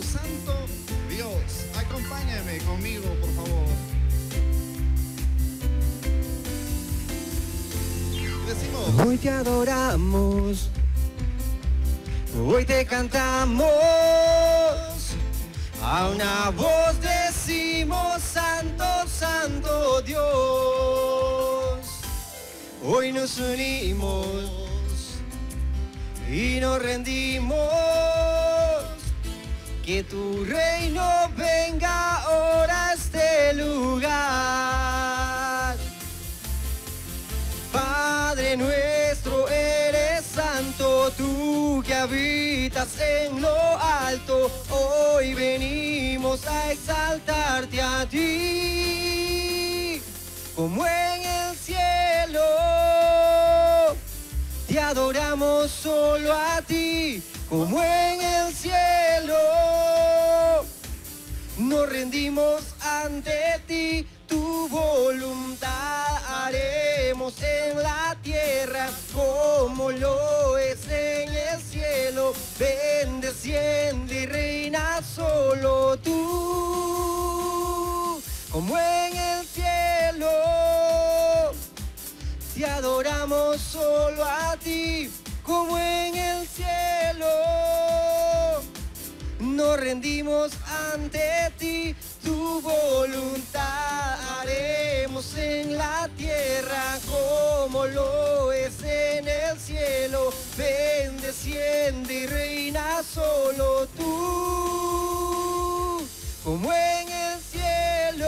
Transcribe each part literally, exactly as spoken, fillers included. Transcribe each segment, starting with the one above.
Santo Dios. Acompáñame conmigo, por favor. Decimos: hoy te adoramos, hoy te cantamos, a una voz decimos: Santo, Santo Dios. Hoy nos unimos y nos rendimos, que tu reino venga ahora a este lugar. Padre nuestro, eres santo, tú que habitas en lo alto, hoy venimos a exaltarte a ti, como en el cielo. Te adoramos solo a ti, como en el cielo. Nos rendimos ante ti, tu voluntad haremos en la tierra como lo es en el cielo. Ven, desciende y reina solo tú, como en el cielo. Te adoramos solo a ti, como en el cielo. Nos rendimos ante ti, tu voluntad haremos en la tierra como lo es en el cielo. Ven, desciende y reina solo tú, como en el cielo.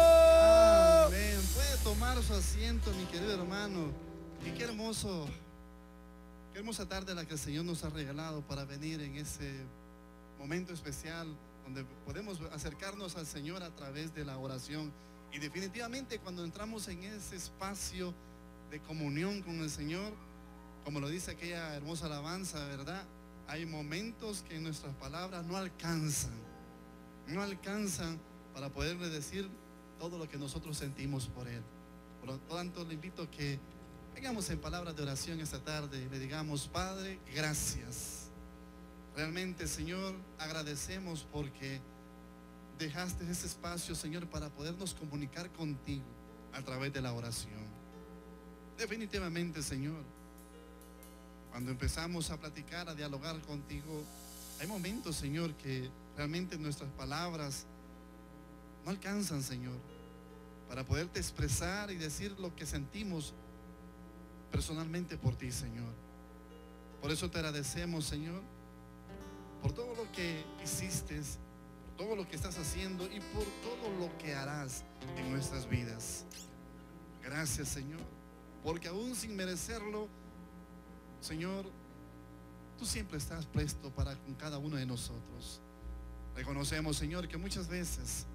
amén. Puede tomar su asiento, mi querido hermano. Y qué hermoso, qué hermosa tarde la que el Señor nos ha regalado para venir en ese momento especial donde podemos acercarnos al Señor a través de la oración. Y definitivamente cuando entramos en ese espacio de comunión con el Señor, como lo dice aquella hermosa alabanza, ¿verdad? Hay momentos que nuestras palabras no alcanzan, no alcanzan para poderle decir todo lo que nosotros sentimos por Él. Por lo tanto, le invito a que vengamos en palabras de oración esta tarde y le digamos: Padre, gracias. Realmente, Señor, agradecemos porque dejaste ese espacio, Señor, para podernos comunicar contigo a través de la oración. Definitivamente, Señor, cuando empezamos a platicar, a dialogar contigo, hay momentos, Señor, que realmente nuestras palabras no alcanzan, Señor, para poderte expresar y decir lo que sentimos personalmente por ti, Señor. Por eso te agradecemos, Señor, por todo lo que hiciste, por todo lo que estás haciendo y por todo lo que harás en nuestras vidas. Gracias, Señor, porque aún sin merecerlo, Señor, tú siempre estás presto para con cada uno de nosotros. Reconocemos, Señor, que muchas veces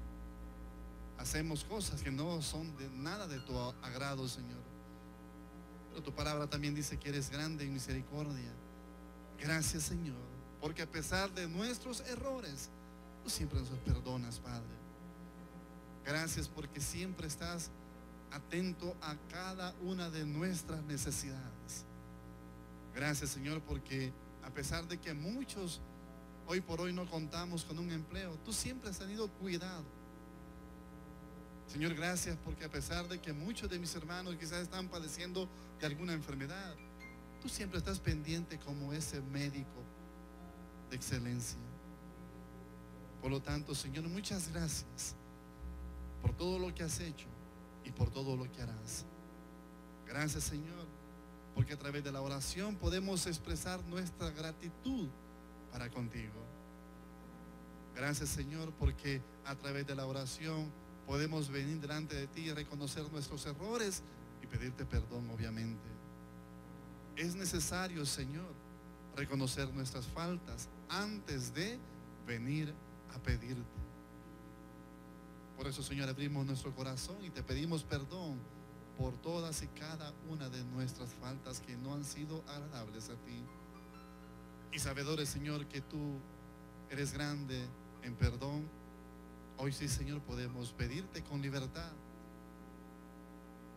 hacemos cosas que no son de nada de tu agrado, Señor. Pero tu palabra también dice que eres grande en misericordia. Gracias, Señor, porque a pesar de nuestros errores, tú siempre nos perdonas, Padre. Gracias porque siempre estás atento a cada una de nuestras necesidades. Gracias, Señor, porque a pesar de que muchos hoy por hoy no contamos con un empleo, tú siempre has tenido cuidado. Señor, gracias porque a pesar de que muchos de mis hermanos quizás están padeciendo de alguna enfermedad, tú siempre estás pendiente como ese médico de excelencia. Por lo tanto, Señor, muchas gracias por todo lo que has hecho y por todo lo que harás. Gracias, Señor, porque a través de la oración podemos expresar nuestra gratitud para contigo. Gracias, Señor, porque a través de la oración podemos venir delante de ti y reconocer nuestros errores y pedirte perdón, obviamente. Es necesario, Señor, reconocer nuestras faltas antes de venir a pedirte. Por eso, Señor, abrimos nuestro corazón y te pedimos perdón por todas y cada una de nuestras faltas que no han sido agradables a ti. Y sabedores, Señor, que tú eres grande en perdón, hoy sí, Señor, podemos pedirte con libertad.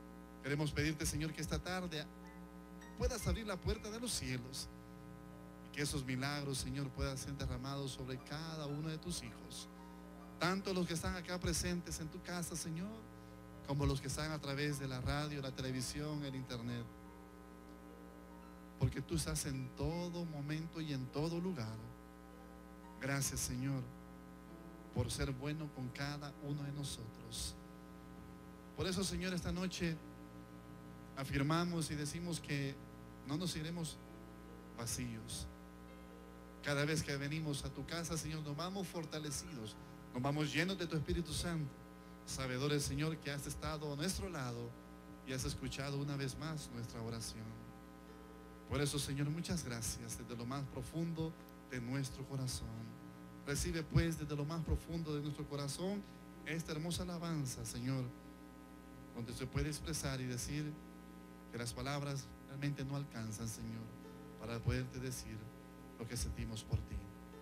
Queremos pedirte, Señor, que esta tarde puedas abrir la puerta de los cielos, que esos milagros, Señor, puedan ser derramados sobre cada uno de tus hijos, tanto los que están acá presentes en tu casa, Señor, como los que están a través de la radio, la televisión, el internet, porque tú estás en todo momento y en todo lugar. Gracias, Señor, por ser bueno con cada uno de nosotros. Por eso, Señor, esta noche afirmamos y decimos que no nos iremos vacíos. Cada vez que venimos a tu casa, Señor, nos vamos fortalecidos, nos vamos llenos de tu Espíritu Santo, sabedores, Señor, que has estado a nuestro lado y has escuchado una vez más nuestra oración. Por eso, Señor, muchas gracias desde lo más profundo de nuestro corazón. Recibe pues desde lo más profundo de nuestro corazón esta hermosa alabanza, Señor, donde se puede expresar y decir que las palabras realmente no alcanzan, Señor, para poderte decir lo que sentimos por ti.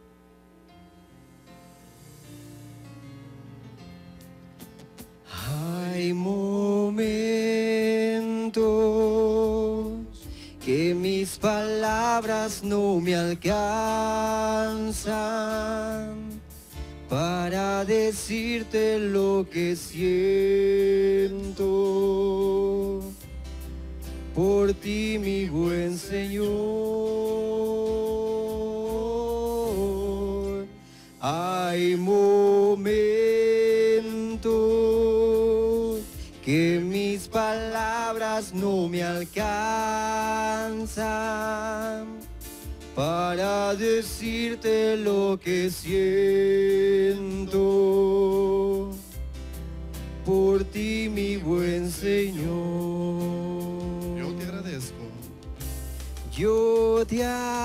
Hay momentos que mis palabras no me alcanzan para decirte lo que siento por ti, mi buen Señor. Hay momentos que mis palabras no me alcanzan para decirte lo que siento por ti, mi buen Señor. Yo te agradezco. Yo te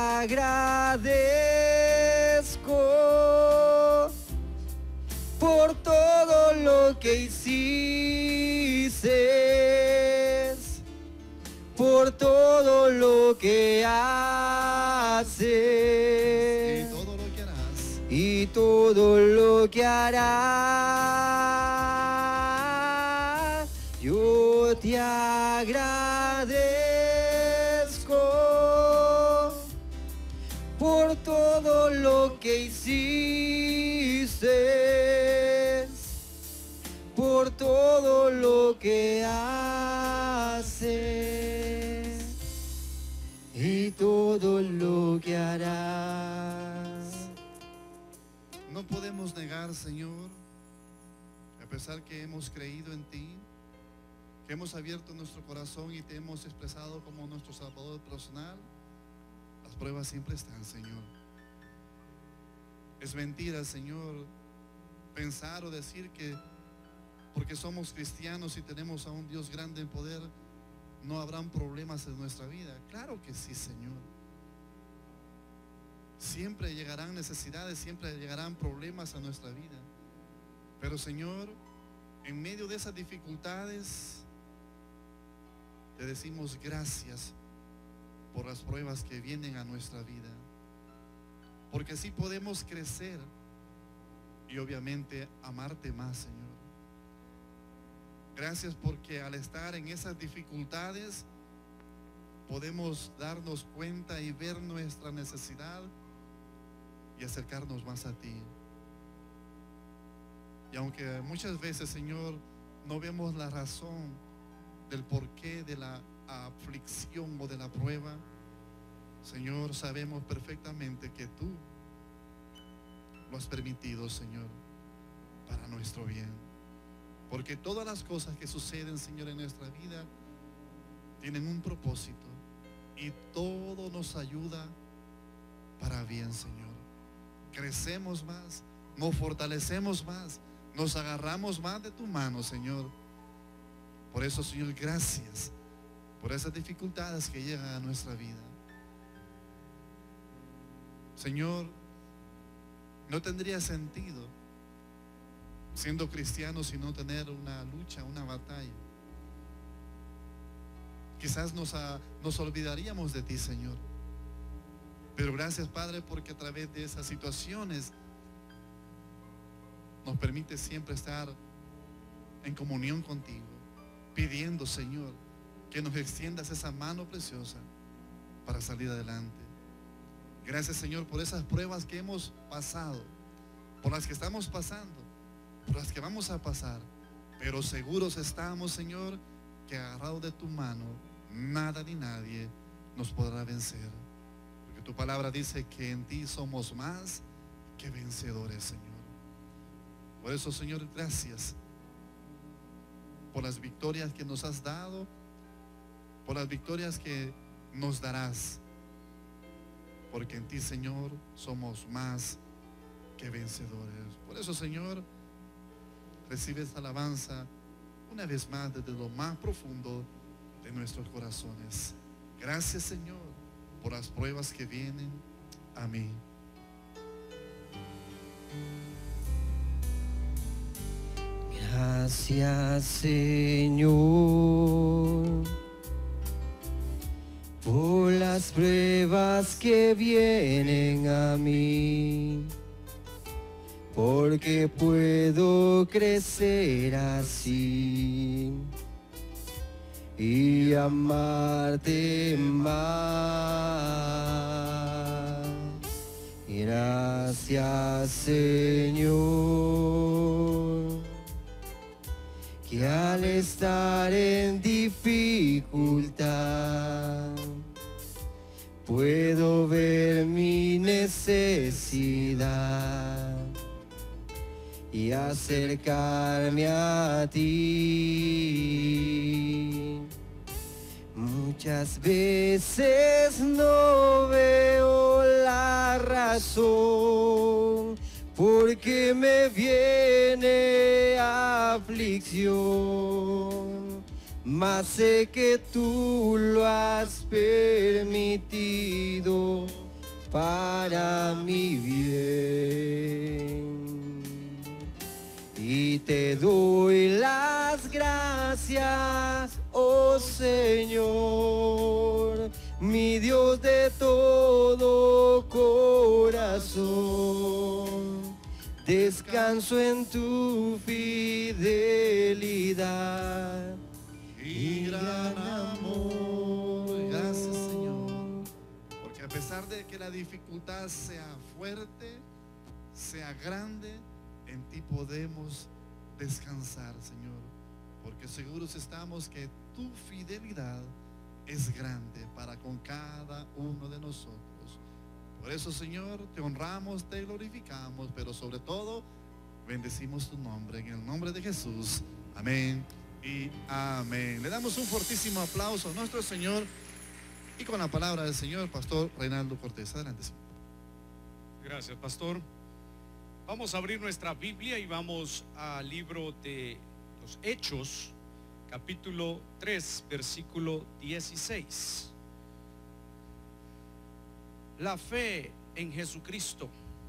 agradezco por todo lo que hiciste, por todo lo que haces Y todo lo que harás. y todo lo que harás. Yo te agradezco por todo lo que hiciste, por todo lo que haces y todo lo que harás. No podemos negar, Señor, a pesar que hemos creído en ti, que hemos abierto nuestro corazón y te hemos expresado como nuestro Salvador personal, las pruebas siempre están, Señor. Es mentira, Señor, pensar o decir que porque somos cristianos y tenemos a un Dios grande en poder, no habrán problemas en nuestra vida. Claro que sí, Señor. Siempre llegarán necesidades, siempre llegarán problemas a nuestra vida. Pero, Señor, en medio de esas dificultades, te decimos gracias por las pruebas que vienen a nuestra vida. Porque así podemos crecer y obviamente amarte más, Señor. Gracias porque al estar en esas dificultades podemos darnos cuenta y ver nuestra necesidad y acercarnos más a ti. Y aunque muchas veces, Señor, no vemos la razón del porqué de la aflicción o de la prueba, Señor, sabemos perfectamente que tú lo has permitido, Señor, para nuestro bien. Porque todas las cosas que suceden, Señor, en nuestra vida tienen un propósito y todo nos ayuda para bien, Señor. Crecemos más, nos fortalecemos más, nos agarramos más de tu mano, Señor. Por eso, Señor, gracias por esas dificultades que llegan a nuestra vida. Señor, no tendría sentido siendo cristianos sino tener una lucha, una batalla. Quizás nos, a, nos olvidaríamos de ti, Señor. Pero gracias, Padre, porque a través de esas situaciones nos permite siempre estar en comunión contigo, pidiendo, Señor, que nos extiendas esa mano preciosa para salir adelante. Gracias, Señor, por esas pruebas que hemos pasado, por las que estamos pasando, por las que vamos a pasar. Pero seguros estamos, Señor, que agarrados de tu mano, nada ni nadie nos podrá vencer. Porque tu palabra dice que en ti somos más que vencedores, Señor. Por eso, Señor, gracias por las victorias que nos has dado, por las victorias que nos darás. Porque en ti, Señor, somos más que vencedores. Por eso, Señor, recibe esta alabanza una vez más desde lo más profundo de nuestros corazones. Gracias, Señor, por las pruebas que vienen a mí. Gracias, Señor, por las pruebas que vienen a mí, porque puedo crecer así y amarte más. Gracias, Señor, que al estar en dificultad puedo ver mi necesidad y acercarme a ti. Muchas veces no veo la razón porque me viene aflicción, mas sé que tú lo has permitido para mi bien. Y te doy las gracias, oh Señor, mi Dios de todo corazón. Descanso en tu fidelidad Y gran amor. Gracias, Señor, porque a pesar de que la dificultad sea fuerte, sea grande, en ti podemos descansar, Señor, porque seguros estamos que tu fidelidad es grande para con cada uno de nosotros. Por eso, Señor, te honramos, te glorificamos, pero sobre todo bendecimos tu nombre, en el nombre de Jesús. Amén y amén. Le damos un fortísimo aplauso a nuestro Señor, y con la palabra del Señor, Pastor Reinaldo Cortés. Adelante, Señor. Gracias, Pastor. Vamos a abrir nuestra Biblia y vamos al libro de los Hechos, capítulo tres, versículo dieciséis. La fe en Jesucristo.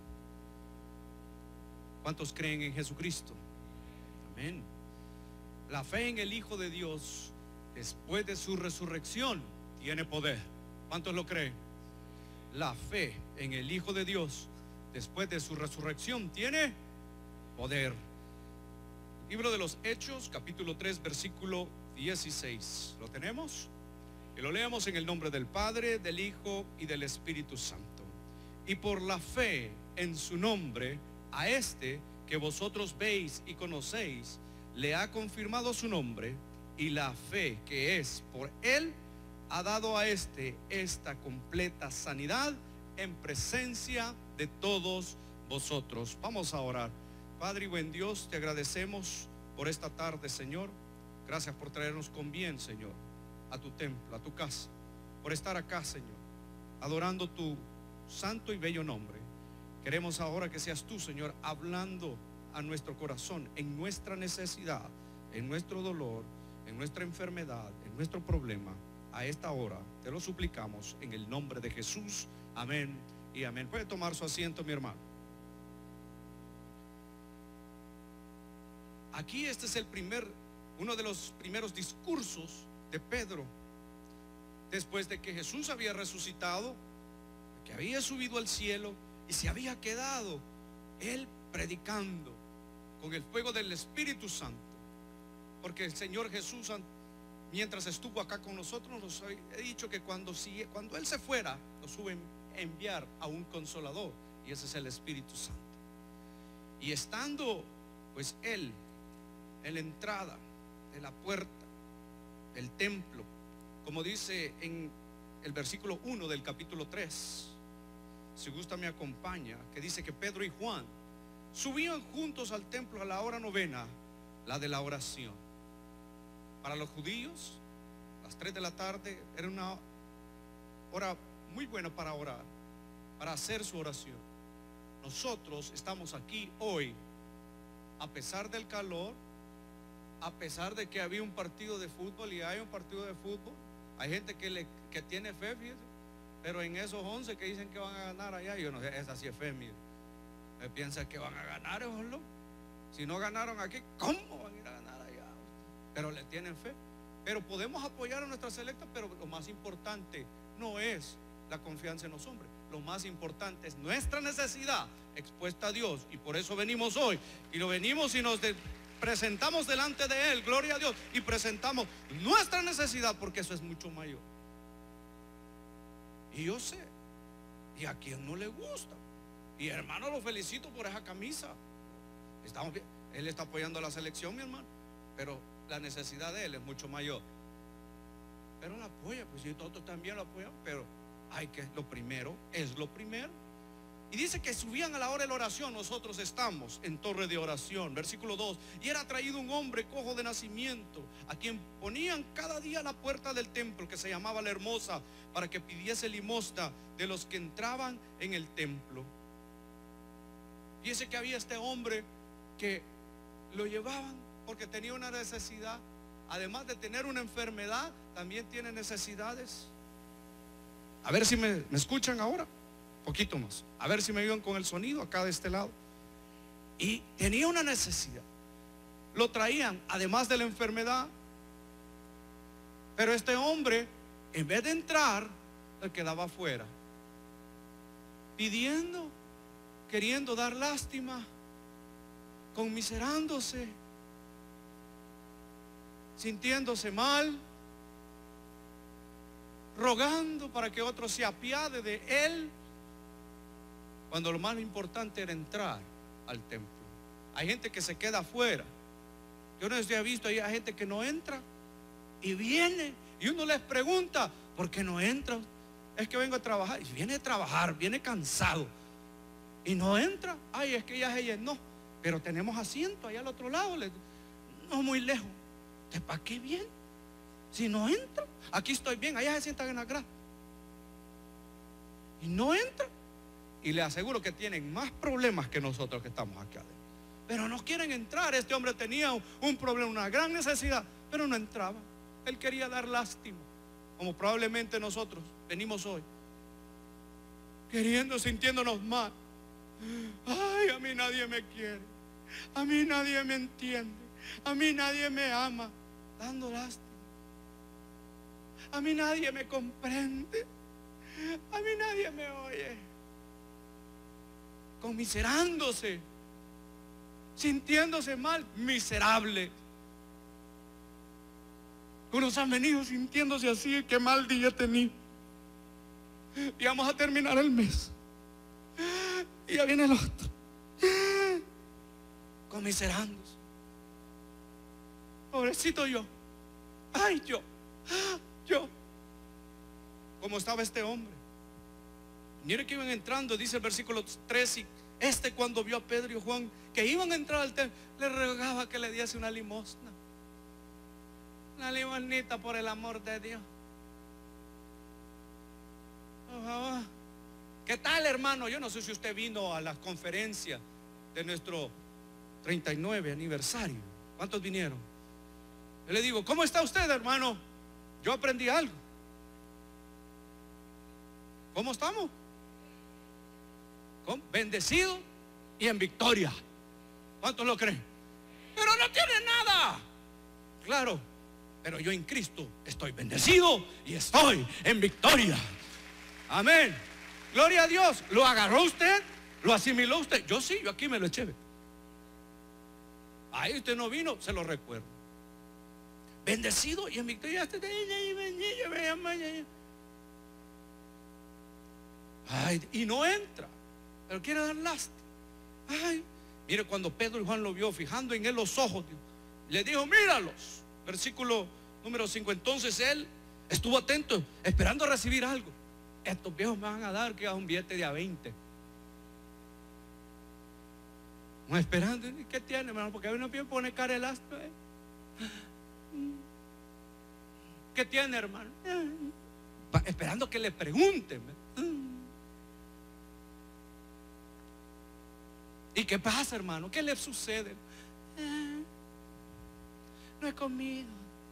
¿Cuántos creen en Jesucristo? Amén. La fe en el Hijo de Dios después de su resurrección tiene poder. ¿Cuántos lo creen? La fe en el Hijo de Dios después de su resurrección tiene poder. Libro de los Hechos, capítulo tres, versículo dieciséis. ¿Lo tenemos? Y lo leamos en el nombre del Padre, del Hijo y del Espíritu Santo. Y por la fe en su nombre, a este que vosotros veis y conocéis, le ha confirmado su nombre, y la fe que es por él ha dado a este esta completa sanidad en presencia de todos vosotros. Vamos a orar. Padre y buen Dios, te agradecemos por esta tarde, Señor. Gracias por traernos con bien, Señor, a tu templo, a tu casa, por estar acá, Señor, adorando tu santo y bello nombre. Queremos ahora que seas tú, Señor, hablando a nuestro corazón, en nuestra necesidad, en nuestro dolor, en nuestra enfermedad, en nuestro problema. A esta hora te lo suplicamos en el nombre de Jesús. Amén y amén. Puede tomar su asiento, mi hermano. Aquí este es el primer, uno de los primeros discursos de Pedro, después de que Jesús había resucitado, que había subido al cielo y se había quedado él predicando con el fuego del Espíritu Santo. Porque el Señor Jesús, mientras estuvo acá con nosotros, nos ha dicho que cuando, si, cuando Él se fuera, nos suben enviar a un consolador, y ese es el Espíritu Santo. Y estando pues él en la entrada de la puerta del templo, como dice en el versículo uno del capítulo tres, si gusta me acompaña, que dice que Pedro y Juan subían juntos al templo a la hora novena, la de la oración. Para los judíos, las tres de la tarde era una hora muy buena para orar, para hacer su oración. Nosotros estamos aquí hoy, a pesar del calor, a pesar de que había un partido de fútbol y hay un partido de fútbol. Hay gente que, le, que tiene fe, fíjese, pero en esos once que dicen que van a ganar allá, yo no sé, esa sí es fe, mire. Me piensa que van a ganar, ojalá. Si no ganaron aquí, ¿cómo van a ir a ganar allá? Pero le tienen fe. Pero podemos apoyar a nuestra selecta, pero lo más importante no es la confianza en los hombres. Lo más importante es nuestra necesidad expuesta a Dios. Y por eso venimos hoy. Y lo venimos y nos de, presentamos delante de Él, gloria a Dios. Y presentamos nuestra necesidad, porque eso es mucho mayor. Y yo sé, y a quien no le gusta. Y hermano, lo felicito por esa camisa. Estamos bien. Él está apoyando a la selección, mi hermano, pero la necesidad de él es mucho mayor. Pero la apoya, pues si todos también lo apoyan, pero hay que, lo primero es lo primero. Y dice que subían a la hora de la oración. Nosotros estamos en torre de oración, versículo dos. Y era traído un hombre cojo de nacimiento, a quien ponían cada día a la puerta del templo, que se llamaba La Hermosa, para que pidiese limosna de los que entraban en el templo. Dice que había este hombre que lo llevaban porque tenía una necesidad. Además de tener una enfermedad, también tiene necesidades. A ver si me, me escuchan ahora. Poquito más. A ver si me ayudan con el sonido acá de este lado. Y tenía una necesidad. Lo traían, además de la enfermedad. Pero este hombre, en vez de entrar, se quedaba afuera, pidiendo, queriendo dar lástima, conmiserándose, sintiéndose mal, rogando para que otro se apiade de él, cuando lo más importante era entrar al templo. Hay gente que se queda afuera. Yo no sé si ha visto, hay gente que no entra y viene, y uno les pregunta, ¿por qué no entra? Es que vengo a trabajar. Y viene a trabajar, viene cansado y no entra. Ay, es que ya se llenó, pero tenemos asiento allá al otro lado, no muy lejos. ¿Usted para qué viene? Si no entra, aquí estoy bien, allá se sientan en la grada. Y no entra. Y le aseguro que tienen más problemas que nosotros que estamos aquí adentro. Pero no quieren entrar. Este hombre tenía un, un problema, una gran necesidad, pero no entraba. Él quería dar lástima, como probablemente nosotros venimos hoy, queriendo, sintiéndonos mal. Ay, a mí nadie me quiere, a mí nadie me entiende, a mí nadie me ama, dando lástima. A mí nadie me comprende, a mí nadie me oye, conmiserándose, sintiéndose mal, miserable. Unos han venido sintiéndose así, qué mal día he tenido. Y vamos a terminar el mes. Y ya viene el otro, conmiserándose. Pobrecito yo. Ay, yo. Yo. Como estaba este hombre. Mire que iban entrando, dice el versículo tres. Y este, cuando vio a Pedro y Juan que iban a entrar al templo, le rogaba que le diese una limosna. Una limonita, por el amor de Dios. Por favor. ¿Qué tal, hermano? Yo no sé si usted vino a la conferencia de nuestro treinta y nueve aniversario. ¿Cuántos vinieron? Yo le digo, ¿cómo está usted, hermano? Yo aprendí algo. ¿Cómo estamos? ¿Cómo? Bendecido y en victoria. ¿Cuántos lo creen? Pero no tiene nada. Claro, pero yo en Cristo estoy bendecido y estoy en victoria. Amén. Gloria a Dios. ¿Lo agarró usted? ¿Lo asimiló usted? Yo sí, yo aquí me lo eché. Ahí usted no vino, se lo recuerdo. Bendecido y en victoria. Ay, y no entra, pero quiere dar lástima. Ay, mire, cuando Pedro y Juan lo vio, fijando en él los ojos, le dijo: míralos. Versículo número cinco. Entonces él estuvo atento, esperando a recibir algo. Estos viejos me van a dar que es un billete de a veinte. No, esperando. ¿Qué tiene, hermano? Porque a uno pone cara el astro, ¿eh? ¿Qué tiene, hermano? Esperando que le pregunten. ¿Y qué pasa, hermano? ¿Qué le sucede? Eh, no he comido,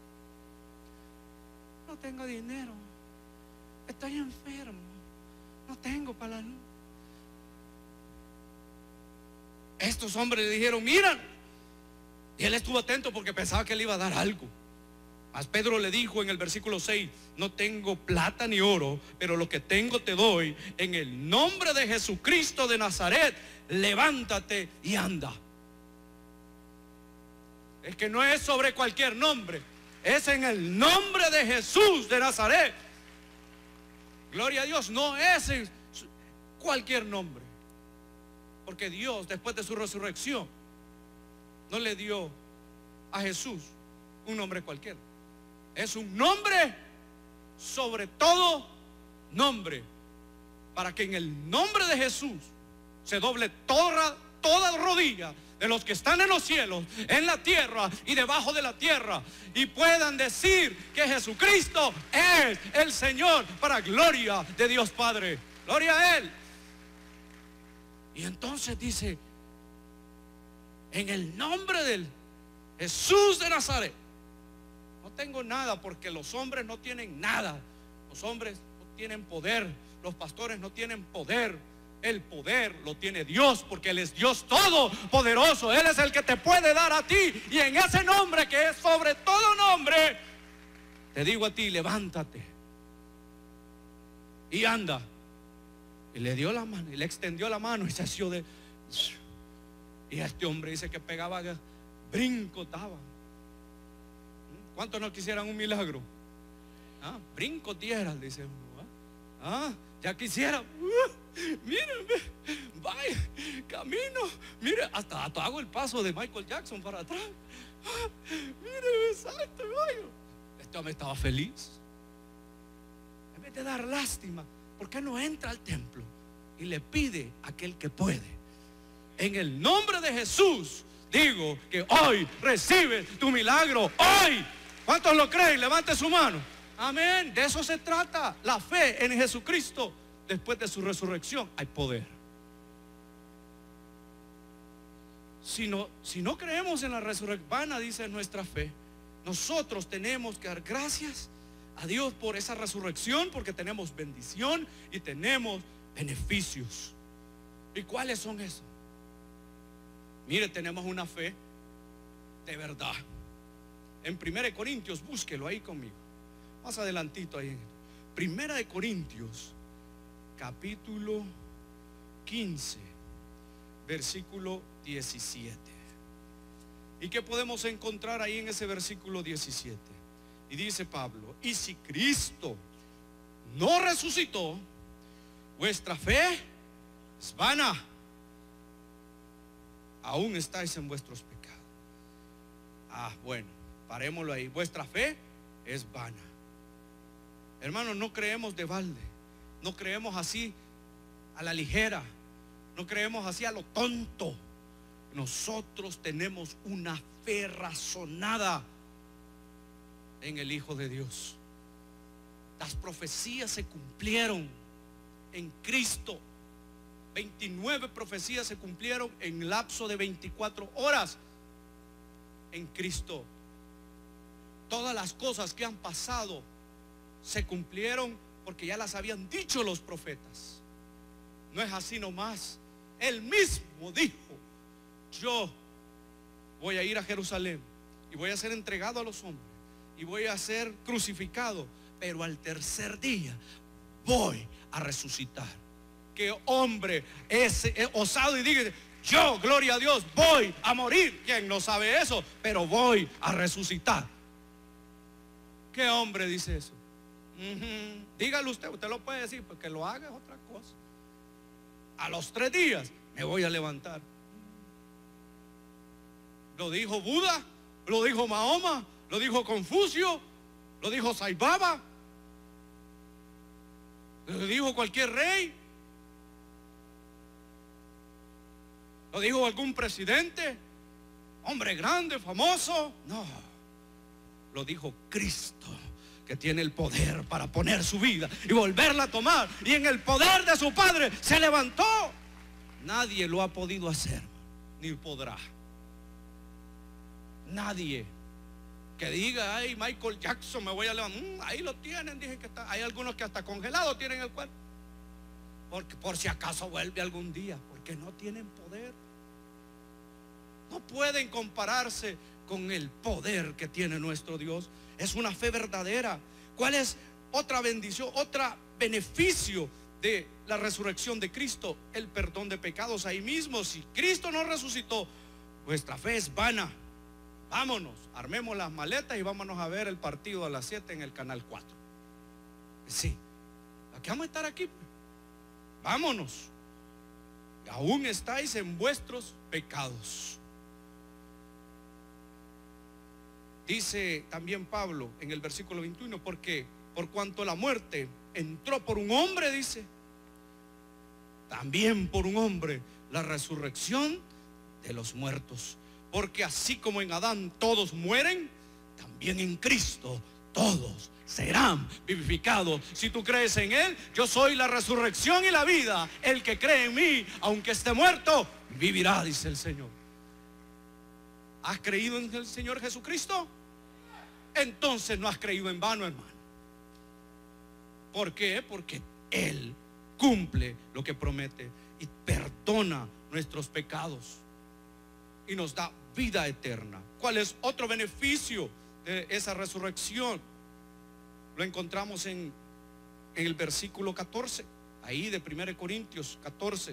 no tengo dinero, estoy enfermo, no tengo para la luz. Estos hombres le dijeron: miran. Y él estuvo atento porque pensaba que le iba a dar algo. Mas Pedro le dijo en el versículo seis: no tengo plata ni oro, pero lo que tengo te doy. En el nombre de Jesucristo de Nazaret, levántate y anda. Es que no es sobre cualquier nombre, es en el nombre de Jesús de Nazaret. Gloria a Dios, no es en cualquier nombre. Porque Dios, después de su resurrección, no le dio a Jesús un nombre cualquiera. Es un nombre sobre todo nombre, para que en el nombre de Jesús se doble toda, toda rodilla de los que están en los cielos, en la tierra y debajo de la tierra, y puedan decir que Jesucristo es el Señor, para gloria de Dios Padre. Gloria a Él. Y entonces dice: en el nombre del Jesús de Nazaret. No tengo nada, porque los hombres no tienen nada. Los hombres no tienen poder. Los pastores no tienen poder. El poder lo tiene Dios, porque Él es Dios todopoderoso. Él es el que te puede dar a ti. Y en ese nombre que es sobre todo nombre, te digo a ti: levántate y anda. Y le dio la mano, y le extendió la mano, y se asió de... Y este hombre dice que pegaba, brinco daba. ¿Cuántos no quisieran un milagro? Ah, brinco dieran, dice uno. Ah, ah ya quisiera. Uh, mírenme, vaya, camino. Mire, hasta, hasta hago el paso de Michael Jackson para atrás. Ah, mire, salto, vaya. Este hombre estaba feliz. En vez de dar lástima, ¿por qué no entra al templo y le pide a aquel que puede? En el nombre de Jesús digo que hoy recibes tu milagro. Hoy. ¿Cuántos lo creen? Levante su mano. Amén. De eso se trata. La fe en Jesucristo. Después de su resurrección hay poder. Si no, si no creemos en la resurrección, vana, dice nuestra fe. Nosotros tenemos que dar gracias a Dios por esa resurrección, porque tenemos bendición y tenemos beneficios. ¿Y cuáles son esos? Mire, tenemos una fe de verdad. En Primera de Corintios, búsquelo ahí conmigo. Más adelantito ahí. Primera de Corintios, capítulo quince, versículo diecisiete. ¿Y qué podemos encontrar ahí en ese versículo diecisiete? Y dice Pablo: y si Cristo no resucitó, vuestra fe es vana, aún estáis en vuestros pecados. Ah, bueno, parémoslo ahí. Vuestra fe es vana. Hermanos, no creemos de balde. No creemos así a la ligera. No creemos así a lo tonto. Nosotros tenemos una fe razonada en el Hijo de Dios. Las profecías se cumplieron en Cristo. veintinueve profecías se cumplieron en lapso de veinticuatro horas en Cristo. Todas las cosas que han pasado se cumplieron porque ya las habían dicho los profetas. No es así nomás. Él mismo dijo: yo voy a ir a Jerusalén y voy a ser entregado a los hombres y voy a ser crucificado, pero al tercer día voy a resucitar. Que hombre es, es osado y diga: yo, gloria a Dios, voy a morir. ¿Quién no sabe eso? Pero voy a resucitar. ¿Qué hombre dice eso? Uh-huh. Dígalo usted, usted lo puede decir, porque lo haga es otra cosa. a los tres días me voy a levantar. Lo dijo Buda, lo dijo Mahoma, lo dijo Confucio, lo dijo Sai Baba, lo dijo cualquier rey, lo dijo algún presidente, hombre grande, famoso. No, lo dijo Cristo, que tiene el poder para poner su vida y volverla a tomar, y en el poder de su Padre se levantó. Nadie lo ha podido hacer, ni podrá. Nadie que diga, ay, Michael Jackson, me voy a levantar. Mm, ahí lo tienen, dije que está. Hay algunos que hasta congelado tienen el cuerpo, porque por si acaso vuelve algún día, porque no tienen poder. No pueden compararse con el poder que tiene nuestro Dios. Es una fe verdadera. ¿Cuál es otra bendición, otro beneficio de la resurrección de Cristo? El perdón de pecados. Ahí mismo, si Cristo no resucitó, nuestra fe es vana. Vámonos, armemos las maletas y vámonos a ver el partido a las siete en el canal cuatro. Sí, aquí vamos a estar aquí. Vámonos. Aún estáis en vuestros pecados. Dice también Pablo en el versículo veintiuno, porque por cuanto la muerte entró por un hombre, dice, también por un hombre la resurrección de los muertos. Porque así como en Adán todos mueren, también en Cristo todos serán vivificados. Si tú crees en Él, yo soy la resurrección y la vida. El que cree en mí, aunque esté muerto, vivirá, dice el Señor. ¿Has creído en el Señor Jesucristo? Entonces no has creído en vano, hermano. ¿Por qué? Porque Él cumple lo que promete y perdona nuestros pecados y nos da vida eterna. ¿Cuál es otro beneficio de esa resurrección? Lo encontramos en, en el versículo catorce, ahí de primera Corintios catorce.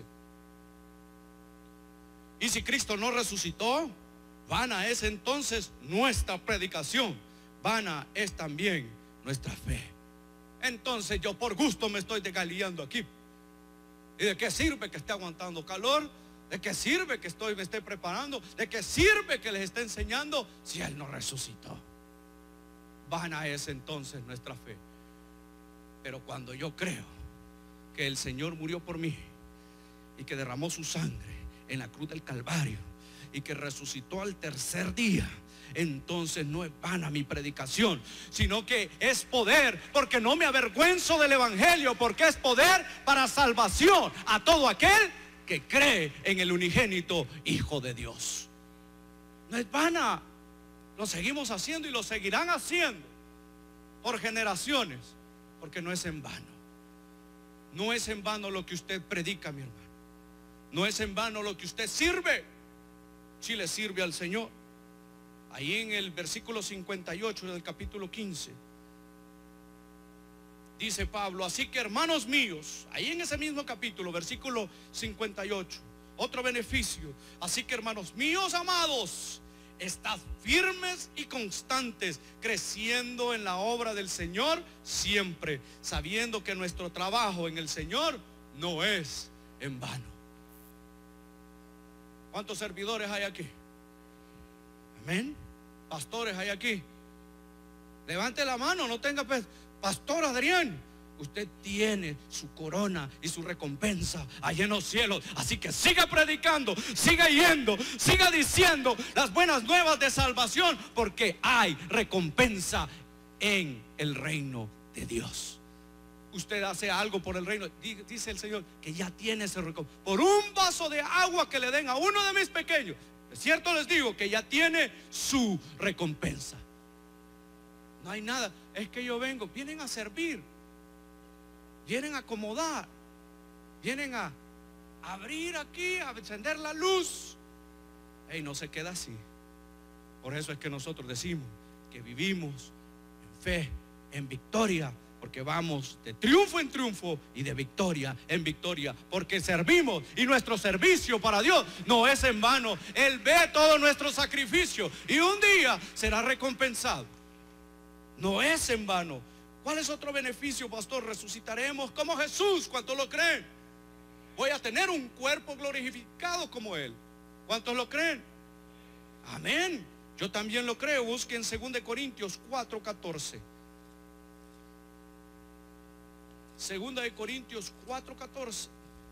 Y si Cristo no resucitó, vana es entonces nuestra predicación, vana es también nuestra fe. Entonces yo por gusto me estoy desgaliando aquí. ¿Y de qué sirve que esté aguantando calor? ¿De qué sirve que estoy, me esté preparando? ¿De qué sirve que les esté enseñando si Él no resucitó? Vana es entonces nuestra fe. Pero cuando yo creo que el Señor murió por mí y que derramó su sangre en la cruz del Calvario y que resucitó al tercer día, entonces no es vana mi predicación, sino que es poder, porque no me avergüenzo del evangelio, porque es poder para salvación a todo aquel que cree en el unigénito Hijo de Dios. No es vana. Lo seguimos haciendo y lo seguirán haciendo por generaciones, porque no es en vano. No es en vano lo que usted predica, mi hermano. No es en vano lo que usted sirve, si le sirve al Señor. Ahí en el versículo cincuenta y ocho del capítulo quince dice Pablo, así que hermanos míos, ahí en ese mismo capítulo, versículo cincuenta y ocho, otro beneficio. Así que hermanos míos amados, estad firmes y constantes, creciendo en la obra del Señor siempre, sabiendo que nuestro trabajo en el Señor no es en vano. ¿Cuántos servidores hay aquí? Amén. Pastores hay aquí. Levante la mano, no tenga pe- Pastor Adrián, usted tiene su corona y su recompensa allá en los cielos. Así que siga predicando, siga yendo, siga diciendo las buenas nuevas de salvación, porque hay recompensa en el reino de Dios. Usted hace algo por el reino, dice el Señor que ya tiene ese recompensa. Por un vaso de agua que le den a uno de mis pequeños, es cierto, les digo que ya tiene su recompensa. No hay nada, es que yo vengo, vienen a servir, vienen a acomodar, vienen a abrir aquí, a encender la luz. Y no se queda así. Por eso es que nosotros decimos que vivimos en fe, en victoria, porque vamos de triunfo en triunfo y de victoria en victoria, porque servimos y nuestro servicio para Dios no es en vano. Él ve todo nuestro sacrificio y un día será recompensado. No es en vano. ¿Cuál es otro beneficio, pastor? Resucitaremos como Jesús. ¿Cuántos lo creen? Voy a tener un cuerpo glorificado como Él. ¿Cuántos lo creen? Amén. Yo también lo creo. Busquen segunda de Corintios cuatro catorce. Segunda de Corintios cuatro catorce.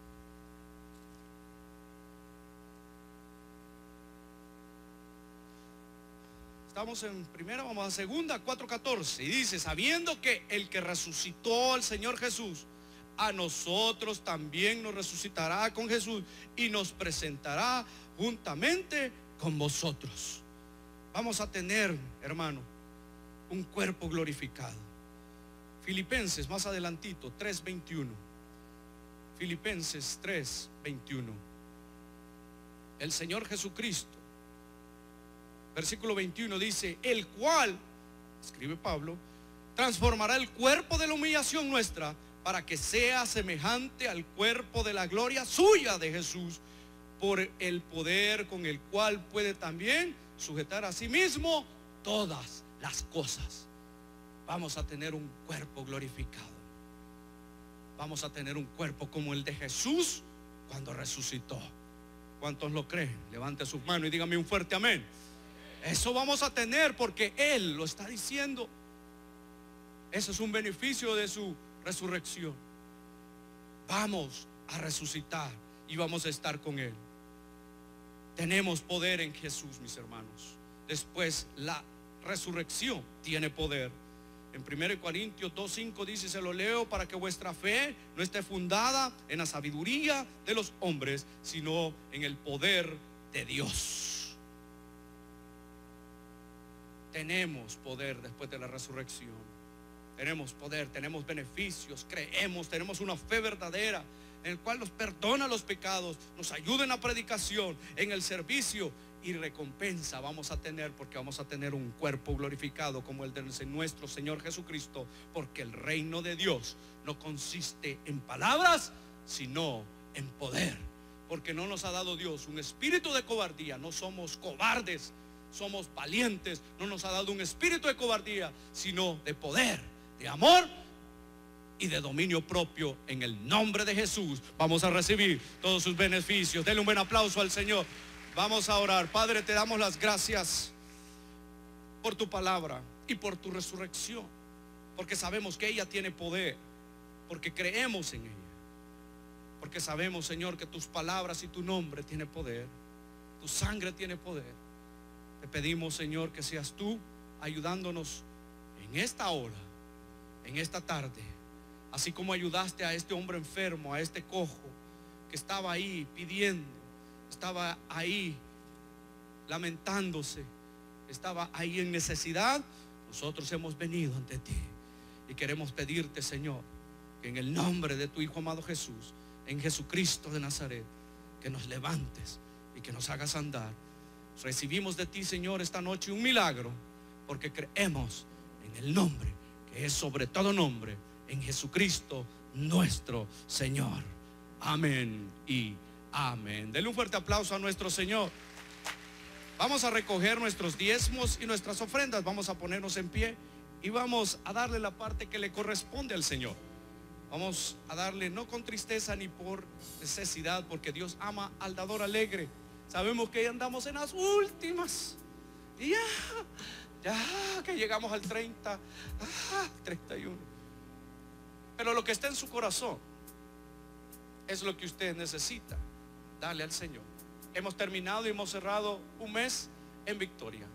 Estamos en primera, vamos a segunda, cuatro catorce. Y dice, sabiendo que el que resucitó al Señor Jesús, a nosotros también nos resucitará con Jesús y nos presentará juntamente con vosotros. Vamos a tener, hermano, un cuerpo glorificado. Filipenses, más adelantito, tres veintiuno. Filipenses tres veintiuno. El Señor Jesucristo, versículo veintiuno dice, el cual, escribe Pablo, transformará el cuerpo de la humillación nuestra para que sea semejante al cuerpo de la gloria suya de Jesús, por el poder con el cual puede también sujetar a sí mismo todas las cosas. Vamos a tener un cuerpo glorificado. Vamos a tener un cuerpo como el de Jesús cuando resucitó. ¿Cuántos lo creen? Levante sus manos y dígame un fuerte amén. Eso vamos a tener porque Él lo está diciendo. Eso es un beneficio de su resurrección. Vamos a resucitar y vamos a estar con Él. Tenemos poder en Jesús, mis hermanos. Después, la resurrección tiene poder. En primera de Corintios dos cinco dice, se lo leo, para que vuestra fe no esté fundada en la sabiduría de los hombres, sino en el poder de Dios. Tenemos poder después de la resurrección. Tenemos poder, tenemos beneficios, creemos, tenemos una fe verdadera en el cual nos perdona los pecados, nos ayuda en la predicación, en el servicio, y recompensa vamos a tener, porque vamos a tener un cuerpo glorificado como el de nuestro Señor Jesucristo, porque el reino de Dios no consiste en palabras, sino en poder, porque no nos ha dado Dios un espíritu de cobardía. No somos cobardes, somos valientes. No nos ha dado un espíritu de cobardía, sino de poder, de amor y de dominio propio. En el nombre de Jesús vamos a recibir todos sus beneficios. Denle un buen aplauso al Señor. Vamos a orar. Padre, te damos las gracias por tu palabra y por tu resurrección, porque sabemos que ella tiene poder, porque creemos en ella, porque sabemos, Señor, que tus palabras y tu nombre tiene poder, tu sangre tiene poder. Te pedimos, Señor, que seas tú ayudándonos en esta hora, en esta tarde, así como ayudaste a este hombre enfermo, a este cojo que estaba ahí pidiendo, estaba ahí lamentándose, estaba ahí en necesidad. Nosotros hemos venido ante ti y queremos pedirte, Señor, que en el nombre de tu Hijo amado Jesús, en Jesucristo de Nazaret, que nos levantes y que nos hagas andar. Recibimos de ti, Señor, esta noche un milagro, porque creemos en el nombre que es sobre todo nombre, en Jesucristo nuestro Señor. Amén y amén. Denle un fuerte aplauso a nuestro Señor. Vamos a recoger nuestros diezmos y nuestras ofrendas. Vamos a ponernos en pie y vamos a darle la parte que le corresponde al Señor. Vamos a darle no con tristeza ni por necesidad, porque Dios ama al dador alegre. Sabemos que ya andamos en las últimas y ya, ya que llegamos al treinta, ah, treinta y uno. Pero lo que está en su corazón es lo que usted necesita darle al Señor. Hemos terminado y hemos cerrado un mes en victoria.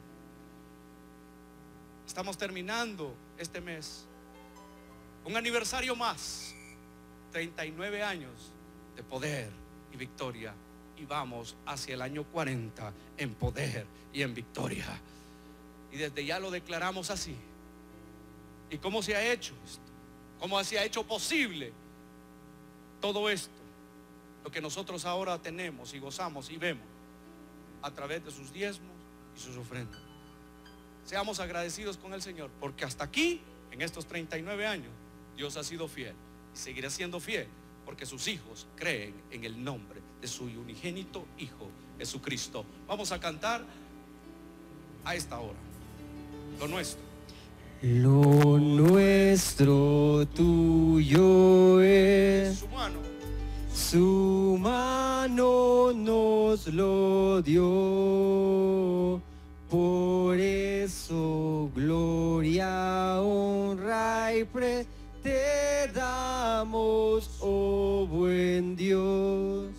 Estamos terminando este mes un aniversario más, treinta y nueve años de poder y victoria, y vamos hacia el año cuarenta en poder y en victoria. Y desde ya lo declaramos así. ¿Y cómo se ha hecho esto? ¿Cómo se ha hecho posible todo esto? Lo que nosotros ahora tenemos y gozamos y vemos a través de sus diezmos y sus ofrendas. Seamos agradecidos con el Señor, porque hasta aquí, en estos treinta y nueve años, Dios ha sido fiel y seguirá siendo fiel, porque sus hijos creen en el nombre de su unigénito Hijo Jesucristo. Vamos a cantar a esta hora lo nuestro. Lo nuestro tuyo es, Su mano, su mano nos lo dio. Por eso gloria, honra y pre te damos, oh buen Dios.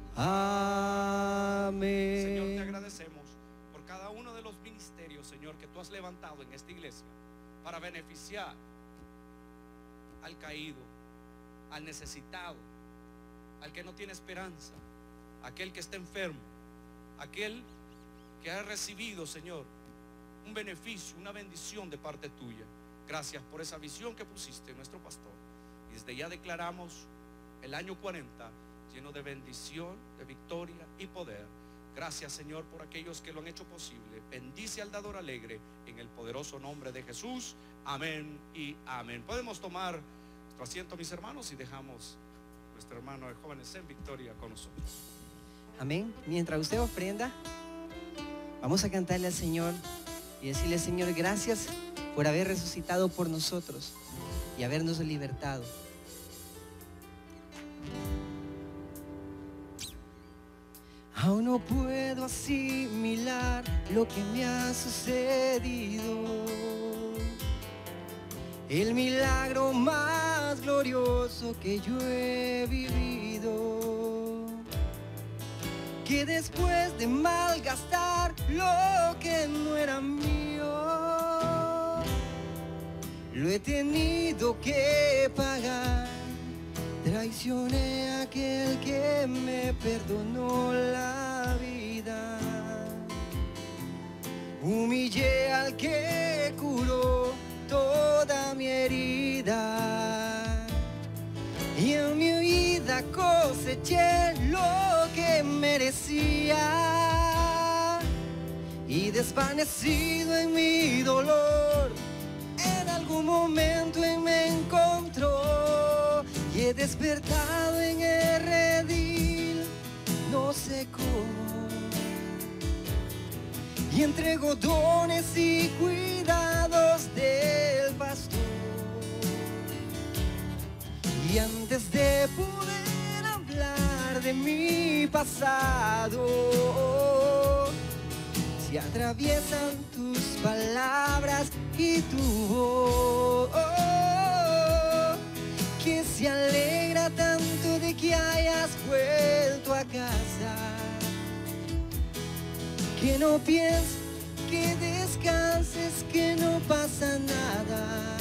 Amén. Señor, te agradecemos por cada uno de los ministerios, Señor, que tú has levantado en esta iglesia para beneficiar al caído, al necesitado, al que no tiene esperanza, aquel que está enfermo, aquel que ha recibido, Señor, un beneficio, una bendición de parte tuya. Gracias por esa visión que pusiste en nuestro pastor. Y desde ya declaramos el año cuarenta lleno de bendición, de victoria y poder. Gracias, Señor, por aquellos que lo han hecho posible. Bendice al dador alegre en el poderoso nombre de Jesús. Amén y amén. Podemos tomar nuestro asiento, mis hermanos, y dejamos a nuestro hermano de Jóvenes en Victoria con nosotros. Amén. Mientras usted ofrenda, vamos a cantarle al Señor y decirle: Señor, gracias por haber resucitado por nosotros y habernos libertado. Aún no puedo asimilar lo que me ha sucedido, el milagro más glorioso que yo he vivido, que después de malgastar lo que no era mío, lo he tenido que pagar. Traicioné a aquel que me perdonó la vida, humillé al que curó toda mi herida, y en mi vida coseché lo que merecía, y desvanecido en mi dolor, en algún momento Él me encontró. Y he despertado en el redil, no sé cómo, y entrego dones y cuidados del pastor. Y antes de poder hablar de mi pasado, si atraviesan tus palabras y tu voz, que se alegra tanto de que hayas vuelto a casa, que no pienses, que descanses, que no pasa nada,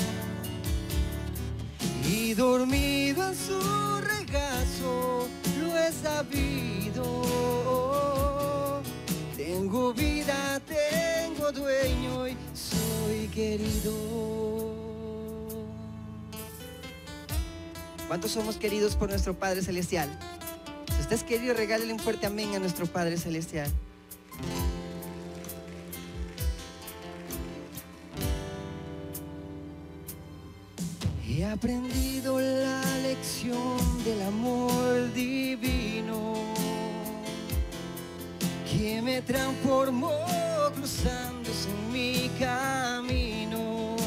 y dormido en su regazo lo he sabido. Tengo vida, tengo dueño y soy querido. ¿Cuántos somos queridos por nuestro Padre Celestial? Si usted es querido, regálele un fuerte amén a nuestro Padre Celestial. He aprendido la lección del amor divino que me transformó cruzándose en mi camino,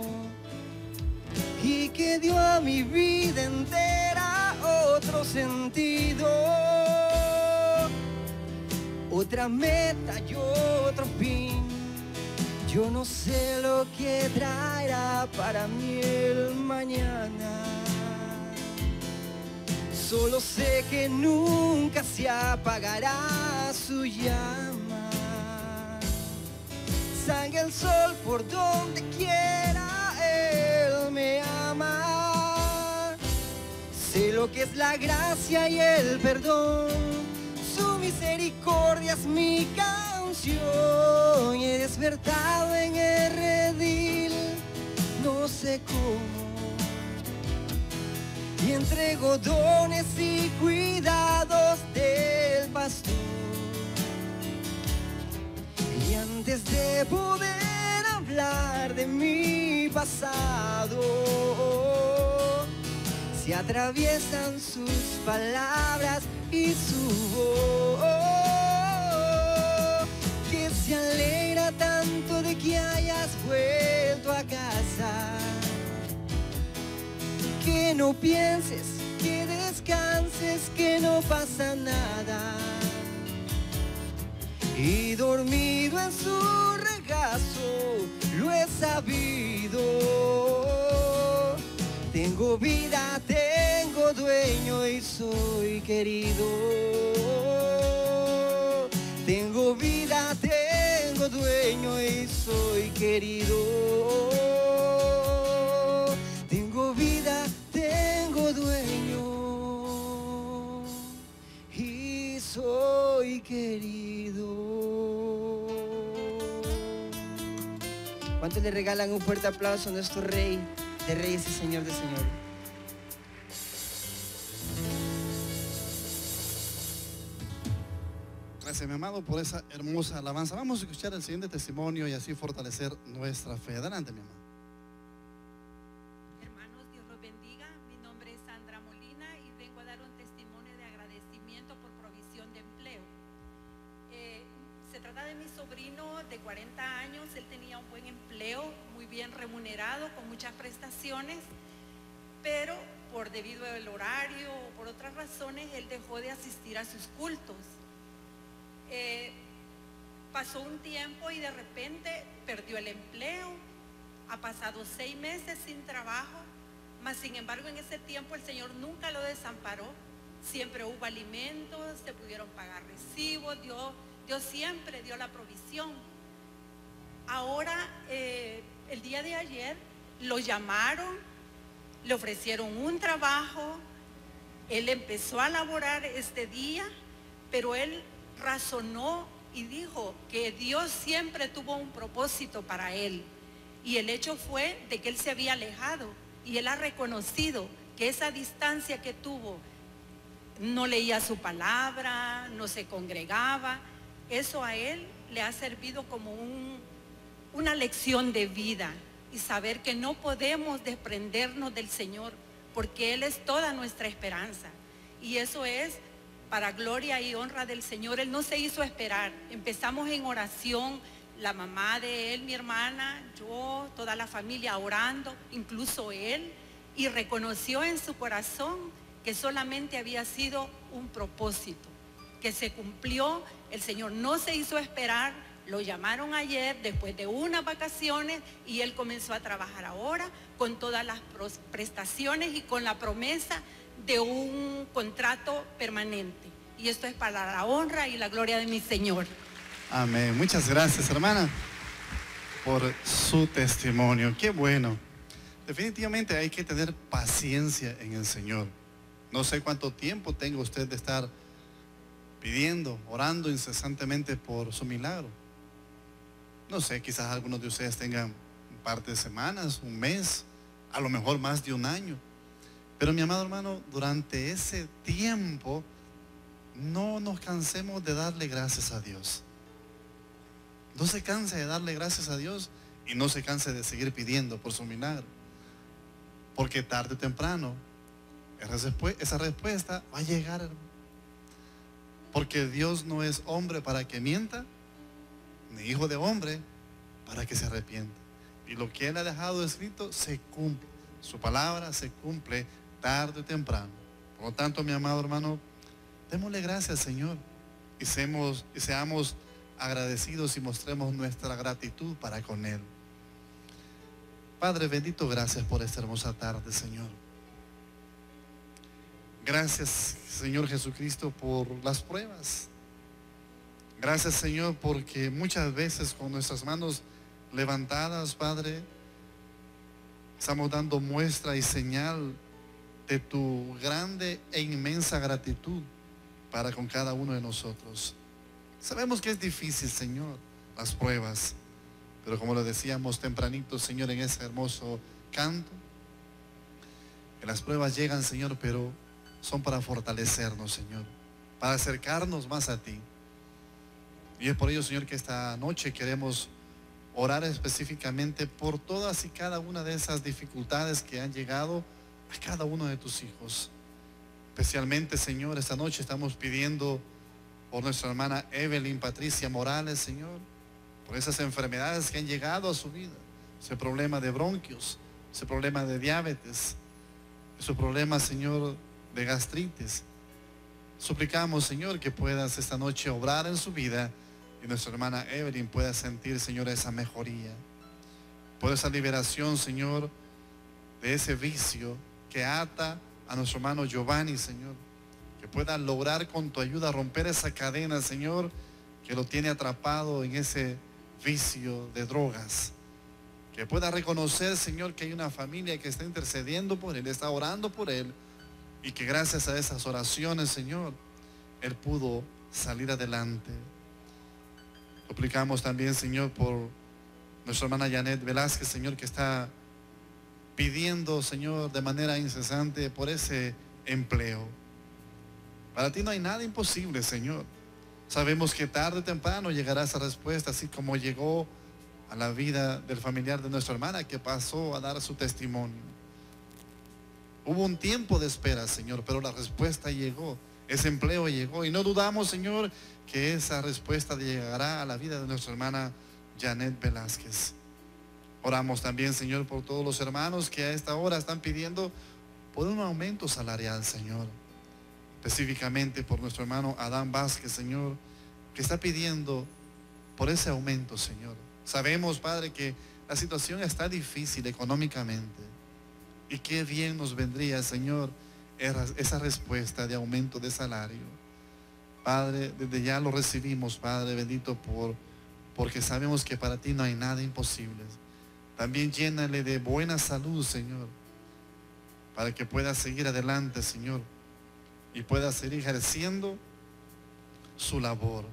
y que dio a mi vida entera otro sentido, otra meta y otro fin. Yo no sé lo que traerá para mí el mañana, solo sé que nunca se apagará su llama. Salga el sol por donde quiera, Él me ama. Sé lo que es la gracia y el perdón, su misericordia es mi canción. Y he despertado en el redil, no sé cómo, y entrego dones y cuidados del pastor. Y antes de poder hablar de mi pasado, se atraviesan sus palabras y su voz, que se alegra tanto de que hayas vuelto a casa, que no pienses, que descanses, veces que no pasa nada y dormido en su regazo lo he sabido. Tengo vida, tengo dueño y soy querido. Tengo vida, tengo dueño y soy querido. Tengo vida, tengo dueño y soy querido. ¿Cuántos le regalan un fuerte aplauso a nuestro Rey de Reyes y Señor de Señores? Gracias, mi amado, por esa hermosa alabanza. Vamos a escuchar el siguiente testimonio y así fortalecer nuestra fe. Adelante, mi amado. Hermanos, Dios los bendiga. Mi nombre es Sandra Molina y vengo a dar un testimonio de agradecimiento por provisión de empleo. Eh, se trata de mi sobrino de cuarenta años. Él tenía un buen empleo, muy bien remunerado, con muchas prestaciones, pero por debido al horario o por otras razones, él dejó de asistir a sus cultos. Eh, pasó un tiempo y de repente perdió el empleo. Ha pasado seis meses sin trabajo, mas sin embargo en ese tiempo el Señor nunca lo desamparó. Siempre hubo alimentos, se pudieron pagar recibos, Dios, Dios siempre dio la provisión. Ahora, eh, el día de ayer lo llamaron, le ofrecieron un trabajo, él empezó a laborar este día, pero él razonó y dijo que Dios siempre tuvo un propósito para él, y el hecho fue de que él se había alejado y él ha reconocido que esa distancia que tuvo, no leía su palabra, no se congregaba, eso a él le ha servido como un, una lección de vida, y saber que no podemos desprendernos del Señor porque Él es toda nuestra esperanza, y eso es para gloria y honra del Señor. Él no se hizo esperar. Empezamos en oración, la mamá de él, mi hermana, yo, toda la familia orando, incluso él, y reconoció en su corazón que solamente había sido un propósito, que se cumplió. El Señor no se hizo esperar. Lo llamaron ayer después de unas vacaciones y él comenzó a trabajar ahora con todas las prestaciones y con la promesa de un contrato permanente, y esto es para la honra y la gloria de mi Señor. Amén. Muchas gracias, hermana, por su testimonio. Qué bueno. Definitivamente hay que tener paciencia en el Señor. No sé cuánto tiempo tenga usted de estar pidiendo, orando incesantemente por su milagro. No sé, quizás algunos de ustedes tengan un par de semanas, un mes, a lo mejor más de un año. Pero mi amado hermano, durante ese tiempo no nos cansemos de darle gracias a Dios. No se canse de darle gracias a Dios y no se canse de seguir pidiendo por su milagro. Porque tarde o temprano esa respuesta va a llegar, hermano. Porque Dios no es hombre para que mienta, ni hijo de hombre para que se arrepienta. Y lo que Él ha dejado escrito se cumple. Su palabra se cumple tarde o temprano. Por lo tanto, mi amado hermano, démosle gracias al Señor y seamos, y seamos agradecidos y mostremos nuestra gratitud para con Él. Padre bendito, gracias por esta hermosa tarde, Señor. Gracias, Señor Jesucristo, por las pruebas. Gracias, Señor, porque muchas veces con nuestras manos levantadas, Padre, estamos dando muestra y señal de tu grande e inmensa gratitud para con cada uno de nosotros. Sabemos que es difícil, Señor, las pruebas, pero como lo decíamos tempranito, Señor, en ese hermoso canto, que las pruebas llegan, Señor, pero son para fortalecernos, Señor, para acercarnos más a ti. Y es por ello, Señor, que esta noche queremos orar específicamente por todas y cada una de esas dificultades que han llegado a cada uno de tus hijos. Especialmente, Señor, esta noche estamos pidiendo por nuestra hermana Evelyn Patricia Morales, Señor, por esas enfermedades que han llegado a su vida, ese problema de bronquios, ese problema de diabetes, ese problema, Señor, de gastritis, Suplicamos, Señor, que puedas esta noche obrar en su vida y nuestra hermana Evelyn pueda sentir, Señor, esa mejoría. Por esa liberación, Señor, de ese vicio que ata a nuestro hermano Giovanni, Señor. Que pueda lograr con tu ayuda romper esa cadena, Señor, que lo tiene atrapado en ese vicio de drogas. Que pueda reconocer, Señor, que hay una familia que está intercediendo por él, está orando por él. Y que gracias a esas oraciones, Señor, él pudo salir adelante. Suplicamos también, Señor, por nuestra hermana Janet Velázquez, Señor, que está pidiendo, Señor, de manera incesante por ese empleo. Para ti no hay nada imposible, Señor. Sabemos que tarde o temprano llegará esa respuesta, así como llegó a la vida del familiar de nuestra hermana que pasó a dar su testimonio. Hubo un tiempo de espera, Señor, pero la respuesta llegó. Ese empleo llegó. Y no dudamos, Señor, que esa respuesta llegará a la vida de nuestra hermana Janet Velázquez. Oramos también, Señor, por todos los hermanos que a esta hora están pidiendo por un aumento salarial, Señor. Específicamente por nuestro hermano Adán Vázquez, Señor, que está pidiendo por ese aumento, Señor. Sabemos, Padre, que la situación está difícil económicamente. Y qué bien nos vendría, Señor, esa respuesta de aumento de salario. Padre, desde ya lo recibimos, Padre bendito, por, porque sabemos que para ti no hay nada imposible. También llénale de buena salud, Señor, para que pueda seguir adelante, Señor, y pueda seguir ejerciendo su labor.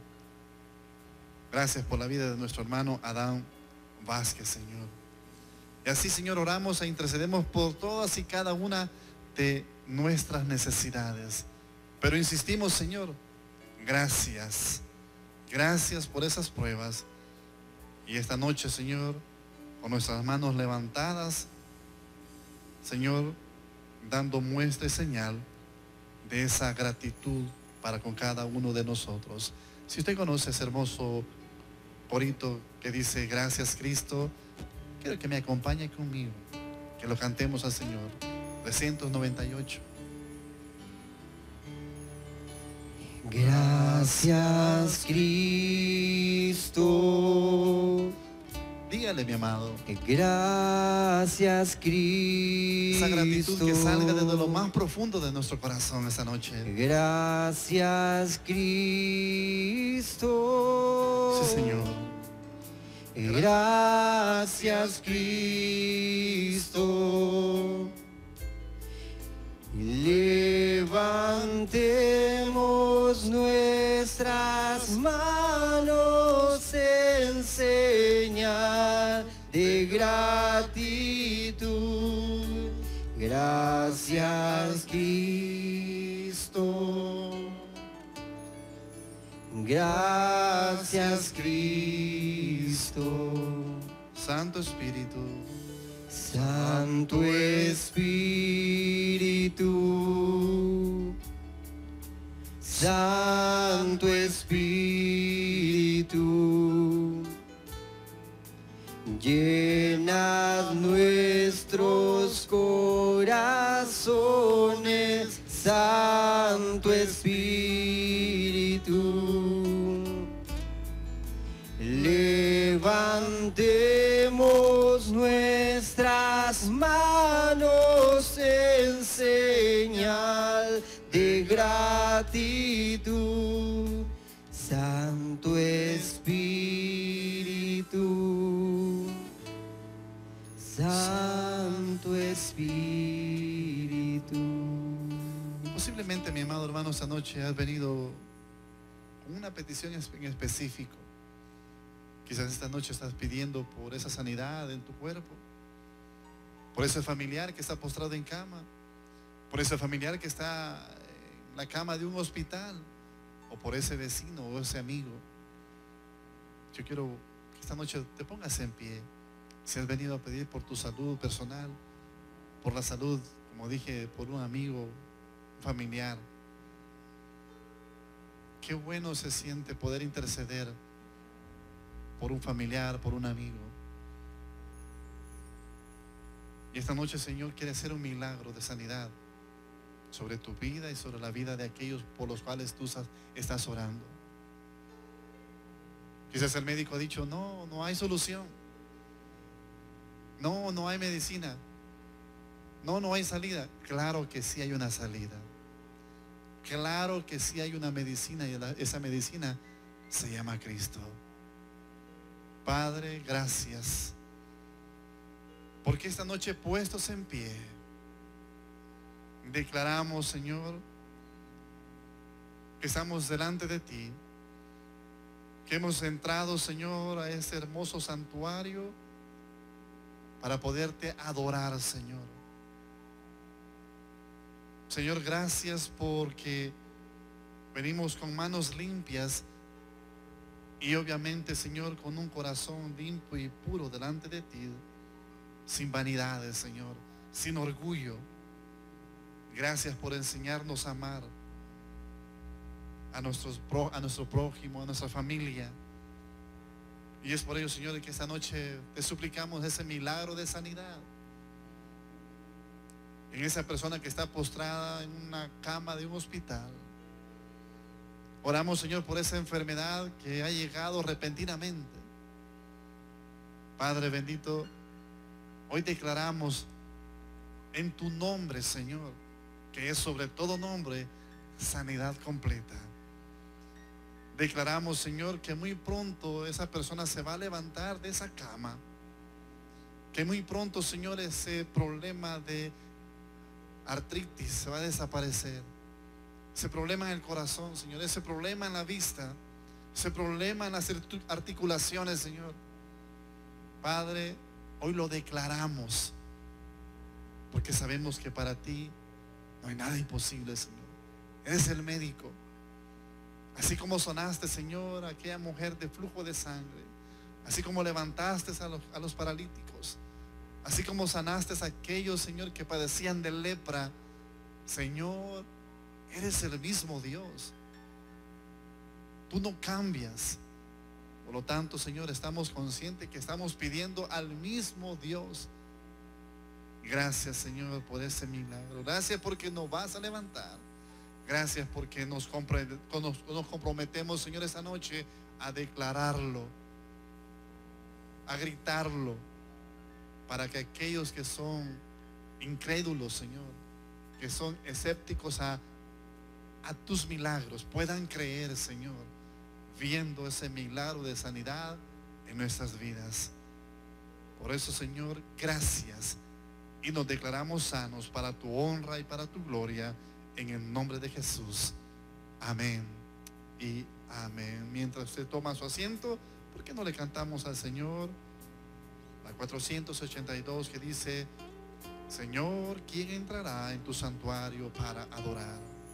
Gracias por la vida de nuestro hermano Adán Vázquez, Señor. Y así, Señor, oramos e intercedemos por todas y cada una de nuestras necesidades. Pero insistimos, Señor, gracias. Gracias por esas pruebas. Y esta noche, Señor, con nuestras manos levantadas, Señor, dando muestra y señal de esa gratitud para con cada uno de nosotros. Si usted conoce ese hermoso corito que dice gracias Cristo, quiero que me acompañe conmigo, que lo cantemos al Señor. trescientos noventa y ocho. Gracias Cristo. Dígale, mi amado. Gracias Cristo. Esa gratitud que salga desde lo más profundo de nuestro corazón esta noche. Gracias Cristo. Sí, Señor. Gracias Cristo. Levantemos nuestras manos en señal de gratitud. Gracias Cristo. Gracias Cristo. Santo Espíritu. Santo Espíritu, Santo Espíritu, llena nuestros corazones, Santo Espíritu, levantemos nuestras manos en señal de gratitud, Santo Espíritu, Santo Espíritu. Posiblemente, mi amado hermano, esta noche has venido con una petición en específico. Quizás esta noche estás pidiendo por esa sanidad en tu cuerpo, por ese familiar que está postrado en cama, por ese familiar que está en la cama de un hospital, o por ese vecino o ese amigo. Yo quiero que esta noche te pongas en pie. Si has venido a pedir por tu salud personal, por la salud, como dije, por un amigo, un familiar. Qué bueno se siente poder interceder por un familiar, por un amigo. Y esta noche, Señor, quiere hacer un milagro de sanidad sobre tu vida y sobre la vida de aquellos por los cuales tú estás orando. Quizás el médico ha dicho, no, no hay solución. No, no hay medicina. No, no hay salida. Claro que sí hay una salida. Claro que sí hay una medicina, y esa medicina se llama Cristo. Padre, gracias, porque esta noche puestos en pie, declaramos, Señor, que estamos delante de ti, que hemos entrado, Señor, a este hermoso santuario para poderte adorar, Señor. Señor, gracias porque venimos con manos limpias y obviamente, Señor, con un corazón limpio y puro delante de ti, sin vanidades, Señor, sin orgullo. Gracias por enseñarnos a amar a, nuestros, a nuestro prójimo, a nuestra familia. Y es por ello, Señor, que esta noche te suplicamos ese milagro de sanidad en esa persona que está postrada en una cama de un hospital. Oramos, Señor, por esa enfermedad que ha llegado repentinamente. Padre bendito, hoy declaramos en tu nombre, Señor, que es sobre todo nombre, sanidad completa. Declaramos, Señor, que muy pronto esa persona se va a levantar de esa cama. Que muy pronto, Señor, ese problema de artritis se va a desaparecer. Ese problema en el corazón, Señor, ese problema en la vista, ese problema en las articulaciones, Señor. Padre, hoy lo declaramos, porque sabemos que para ti no hay nada imposible, Señor. Eres el médico. Así como sonaste, Señor, a aquella mujer de flujo de sangre, así como levantaste a los, a los paralíticos, así como sanaste a aquellos, Señor, que padecían de lepra, Señor, eres el mismo Dios. Tú no cambias. Por lo tanto, Señor, estamos conscientes que estamos pidiendo al mismo Dios. Gracias, Señor, por ese milagro. Gracias porque nos vas a levantar. Gracias porque nos, nos, nos comprometemos, Señor, esta noche a declararlo, a gritarlo, para que aquellos que son incrédulos, Señor, que son escépticos a a tus milagros, puedan creer, Señor, viendo ese milagro de sanidad en nuestras vidas. Por eso, Señor, gracias, y nos declaramos sanos para tu honra y para tu gloria, en el nombre de Jesús. Amén y amén. Mientras usted toma su asiento, ¿por qué no le cantamos al Señor la cuatrocientos ochenta y dos, que dice: Señor, ¿quién entrará en tu santuario para adorar?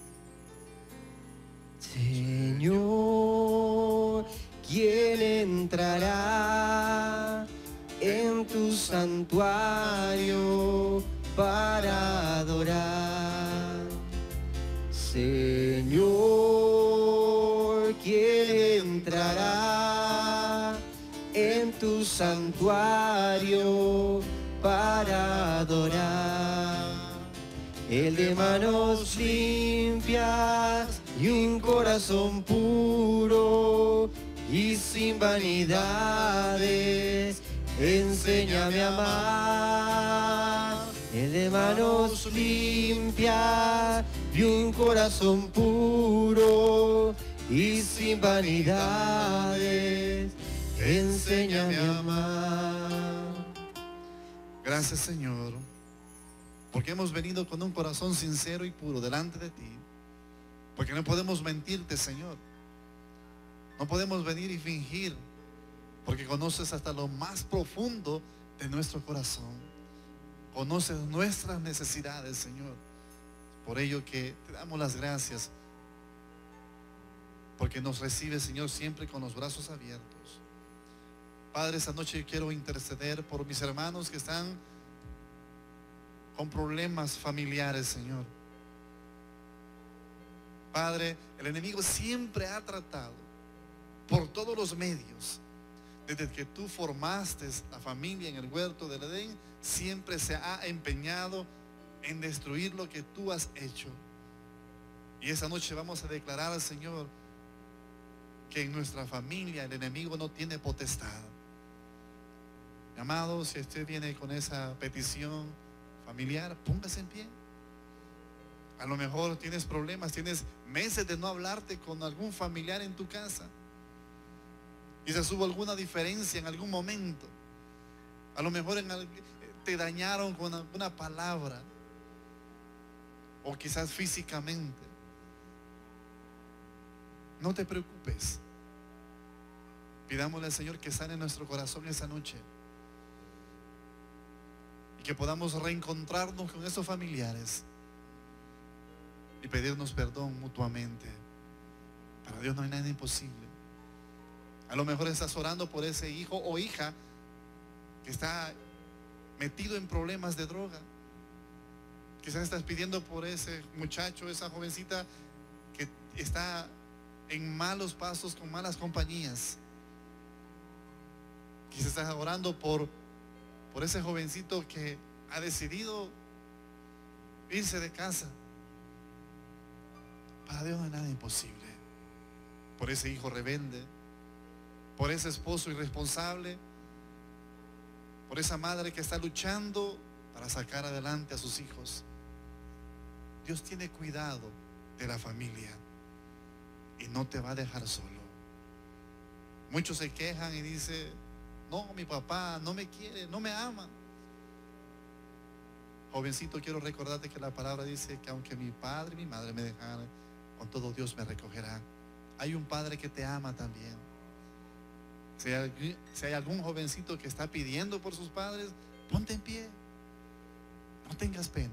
Señor, ¿quién entrará en tu santuario para adorar? Señor, ¿quién entrará en tu santuario para adorar? El de manos limpias y un corazón puro y sin vanidades, enséñame a amar. El de manos limpias y un corazón puro y sin vanidades, enséñame a amar. Gracias, Señor, porque hemos venido con un corazón sincero y puro delante de ti. Porque no podemos mentirte, Señor. No podemos venir y fingir, porque conoces hasta lo más profundo de nuestro corazón. Conoces nuestras necesidades, Señor. Por ello que te damos las gracias, porque nos recibes, Señor, siempre con los brazos abiertos. Padre, esta noche yo quiero interceder por mis hermanos que están con problemas familiares, Señor. Padre, el enemigo siempre ha tratado por todos los medios, desde que tú formaste la familia en el huerto del Edén, siempre se ha empeñado en destruir lo que tú has hecho. Y esa noche vamos a declarar al Señor que en nuestra familia el enemigo no tiene potestad. Mi amado, si usted viene con esa petición familiar, póngase en pie. A lo mejor tienes problemas, tienes meses de no hablarte con algún familiar en tu casa. Quizás hubo alguna diferencia en algún momento. A lo mejor en el, te dañaron con alguna palabra. O quizás físicamente. No te preocupes. Pidámosle al Señor que sane nuestro corazón esa noche. Y que podamos reencontrarnos con esos familiares. Y pedirnos perdón mutuamente. Para Dios no hay nada imposible. A lo mejor estás orando por ese hijo o hija que está metido en problemas de droga. Quizás estás pidiendo por ese muchacho, esa jovencita que está en malos pasos con malas compañías. Quizás estás orando por, por ese jovencito que ha decidido irse de casa. Para Dios no hay nada imposible. Por ese hijo rebelde, por ese esposo irresponsable, por esa madre que está luchando para sacar adelante a sus hijos. Dios tiene cuidado de la familia y no te va a dejar solo. Muchos se quejan y dicen: no, mi papá no me quiere, no me ama. Jovencito, quiero recordarte que la palabra dice que aunque mi padre y mi madre me dejaran, con todo Dios me recogerá. Hay un padre que te ama también. Si hay, si hay algún jovencito que está pidiendo por sus padres, ponte en pie. No tengas pena.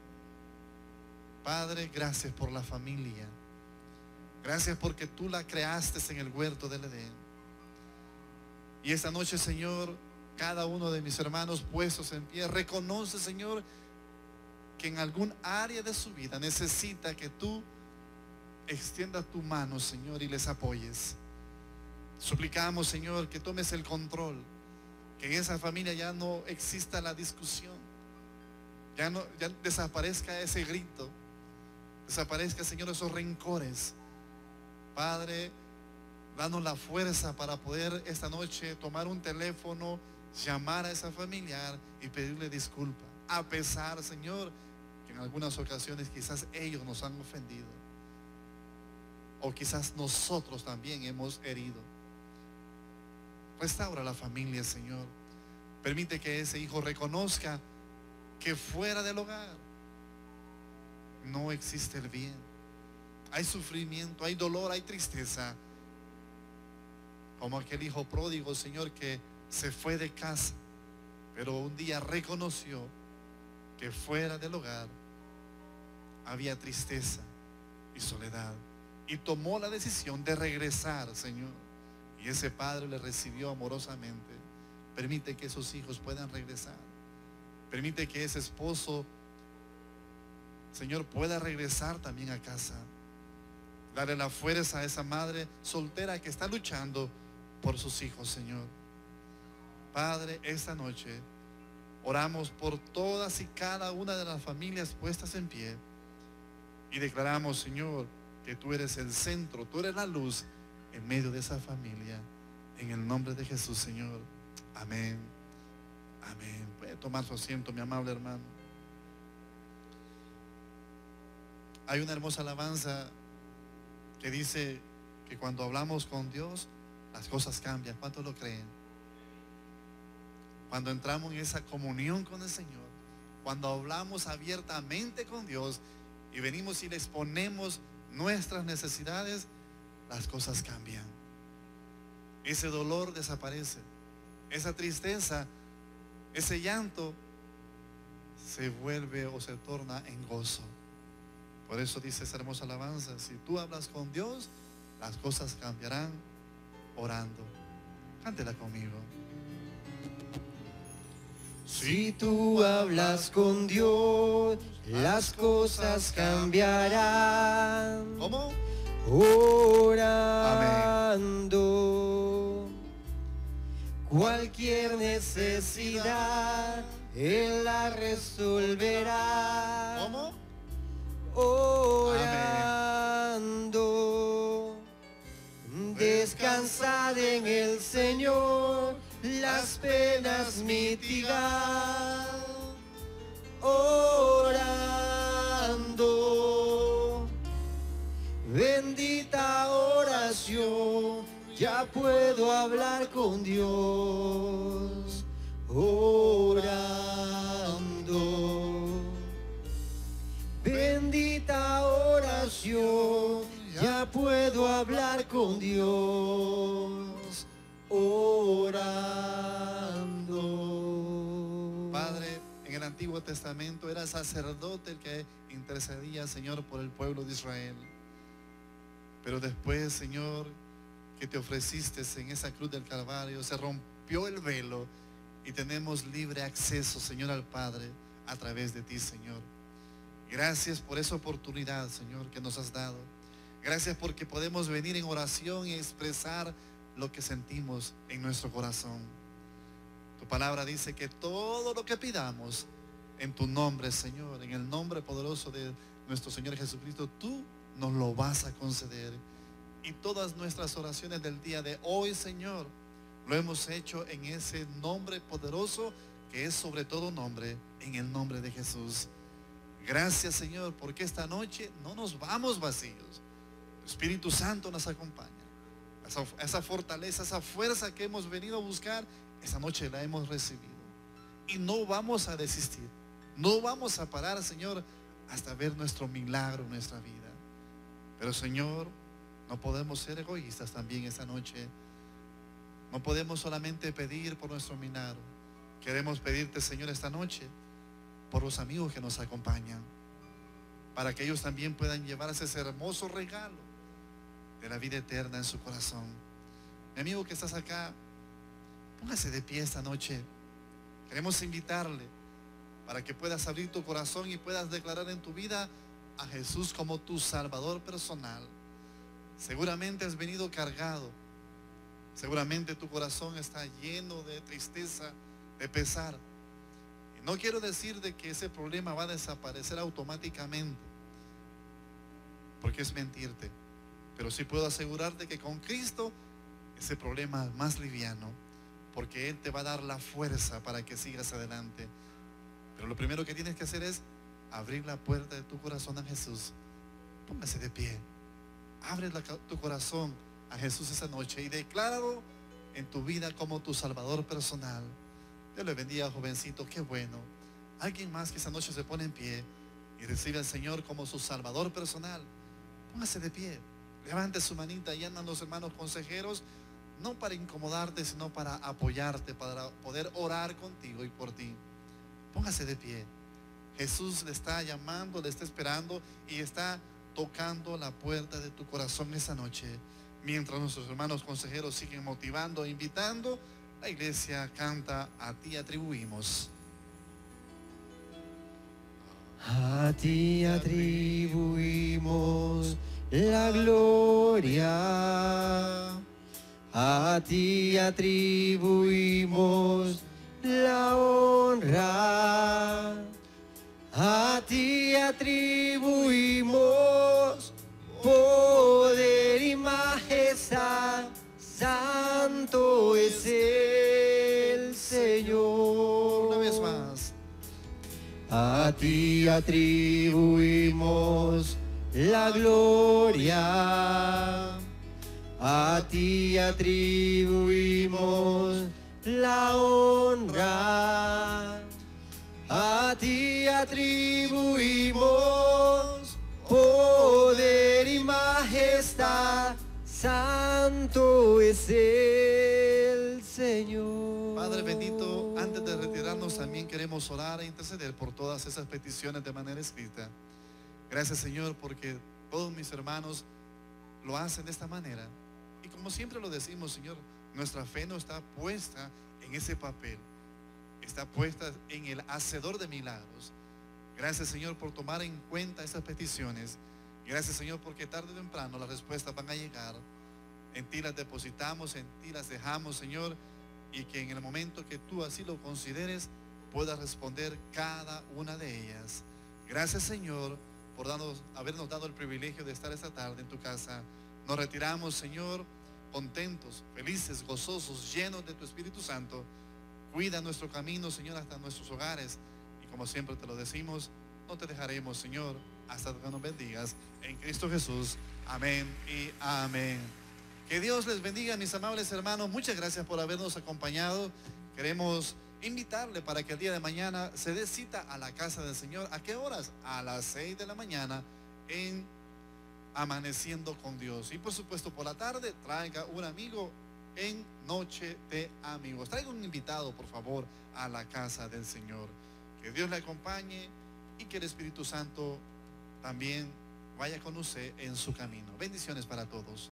Padre, gracias por la familia. Gracias porque tú la creaste en el huerto del Edén. Y esta noche, Señor, cada uno de mis hermanos puestos en pie reconoce, Señor, que en algún área de su vida necesita que tú extiendas tu mano, Señor, y les apoyes. Suplicamos, Señor, que tomes el control, que en esa familia ya no exista la discusión, ya no ya desaparezca ese grito, desaparezca, Señor, esos rencores. Padre, danos la fuerza para poder esta noche tomar un teléfono, llamar a esa familiar y pedirle disculpa, a pesar, Señor, que en algunas ocasiones quizás ellos nos han ofendido, o quizás nosotros también hemos herido. Restaura la familia, Señor. Permite que ese hijo reconozca que fuera del hogar no existe el bien. Hay sufrimiento, hay dolor, hay tristeza. Como aquel hijo pródigo, Señor, que se fue de casa, pero un día reconoció que fuera del hogar había tristeza y soledad, y tomó la decisión de regresar, Señor. Y ese padre le recibió amorosamente. Permite que esos hijos puedan regresar. Permite que ese esposo, Señor, pueda regresar también a casa. Dale la fuerza a esa madre soltera que está luchando por sus hijos, Señor. Padre, esta noche oramos por todas y cada una de las familias puestas en pie y declaramos, Señor, que tú eres el centro, tú eres la luz en medio de esa familia. En el nombre de Jesús, Señor. Amén. Amén. Puede tomar su asiento, mi amable hermano. Hay una hermosa alabanza que dice que cuando hablamos con Dios, las cosas cambian. ¿Cuántos lo creen? Cuando entramos en esa comunión con el Señor, cuando hablamos abiertamente con Dios y venimos y le exponemos nuestras necesidades, las cosas cambian. Ese dolor desaparece, esa tristeza, ese llanto se vuelve o se torna en gozo. Por eso dice esa hermosa alabanza: si tú hablas con Dios, las cosas cambiarán orando. Cántela conmigo. Si tú hablas con Dios, las cosas cambiarán. ¿Cómo? Orando. Cualquier necesidad Él la resolverá. ¿Cómo? Orando. descansad en el Señor, las penas mitigad, orando. Bendita oración, ya puedo hablar con Dios, orando. Bendita oración, ya puedo hablar con Dios, orando. Padre, en el Antiguo Testamento era sacerdote el que intercedía, Señor, por el pueblo de Israel. Pero después, Señor, que te ofreciste en esa cruz del Calvario, se rompió el velo y tenemos libre acceso, Señor, al Padre a través de ti, Señor. Gracias por esa oportunidad, Señor, que nos has dado. Gracias porque podemos venir en oración y expresar lo que sentimos en nuestro corazón. Tu palabra dice que todo lo que pidamos en tu nombre, Señor, en el nombre poderoso de nuestro Señor Jesucristo, tú nos lo vas a conceder. Y todas nuestras oraciones del día de hoy, Señor, lo hemos hecho en ese nombre poderoso que es sobre todo nombre, en el nombre de Jesús. Gracias, Señor, porque esta noche no nos vamos vacíos. El Espíritu Santo nos acompaña. Esa, esa fortaleza, esa fuerza que hemos venido a buscar, esta noche la hemos recibido. Y no vamos a desistir. No vamos a parar, Señor, hasta ver nuestro milagro en nuestra vida. Pero, Señor, no podemos ser egoístas también esta noche. No podemos solamente pedir por nuestro milagro. Queremos pedirte, Señor, esta noche por los amigos que nos acompañan, para que ellos también puedan llevarse ese hermoso regalo de la vida eterna en su corazón. Mi amigo que estás acá, póngase de pie esta noche. Queremos invitarle para que puedas abrir tu corazón y puedas declarar en tu vida a Jesús como tu Salvador personal. Seguramente has venido cargado. Seguramente tu corazón está lleno de tristeza, de pesar. Y no quiero decir de que ese problema va a desaparecer automáticamente, porque es mentirte. Pero sí puedo asegurarte que con Cristo ese problema es más liviano, porque Él te va a dar la fuerza para que sigas adelante. Pero lo primero que tienes que hacer es abrir la puerta de tu corazón a Jesús. Póngase de pie. Abre la, tu corazón a Jesús esa noche y decláralo en tu vida como tu Salvador personal. Dios le bendiga, jovencito, qué bueno. Alguien más que esa noche se pone en pie y recibe al Señor como su Salvador personal. Póngase de pie. Levante su manita y andan los hermanos consejeros, no para incomodarte, sino para apoyarte, para poder orar contigo y por ti. Póngase de pie. Jesús le está llamando, le está esperando y está tocando la puerta de tu corazón esa noche. Mientras nuestros hermanos consejeros siguen motivando e invitando, la iglesia canta A ti atribuimos. A ti atribuimos la gloria, a ti atribuimos la honra, a ti atribuimos poder y majestad, santo es el Señor. Una vez más. A ti atribuimos la gloria, a ti atribuimos la honra, a ti atribuimos poder y majestad, santo es el Señor. Padre bendito, antes de retirarnos también queremos orar e interceder por todas esas peticiones de manera escrita. Gracias, Señor, porque todos mis hermanos lo hacen de esta manera. Y como siempre lo decimos, Señor, nuestra fe no está puesta en ese papel, está puesta en el hacedor de milagros. Gracias, Señor, por tomar en cuenta esas peticiones. Gracias, Señor, porque tarde o temprano las respuestas van a llegar. En ti las depositamos, en ti las dejamos, Señor, y que en el momento que tú así lo consideres puedas responder cada una de ellas. Gracias, Señor, por darnos, habernos dado el privilegio de estar esta tarde en tu casa. Nos retiramos, Señor, contentos, felices, gozosos, llenos de tu Espíritu Santo. Cuida nuestro camino, Señor, hasta nuestros hogares. Y como siempre te lo decimos, no te dejaremos, Señor, hasta que nos bendigas. En Cristo Jesús. Amén y amén. Que Dios les bendiga, mis amables hermanos. Muchas gracias por habernos acompañado. Queremos invitarle para que el día de mañana se dé cita a la casa del Señor. ¿A qué horas? A las seis de la mañana en Amaneciendo con Dios. Y por supuesto por la tarde traiga un amigo en Noche de Amigos. Traiga un invitado, por favor, a la casa del Señor. Que Dios le acompañe y que el Espíritu Santo también vaya con usted en su camino. Bendiciones para todos.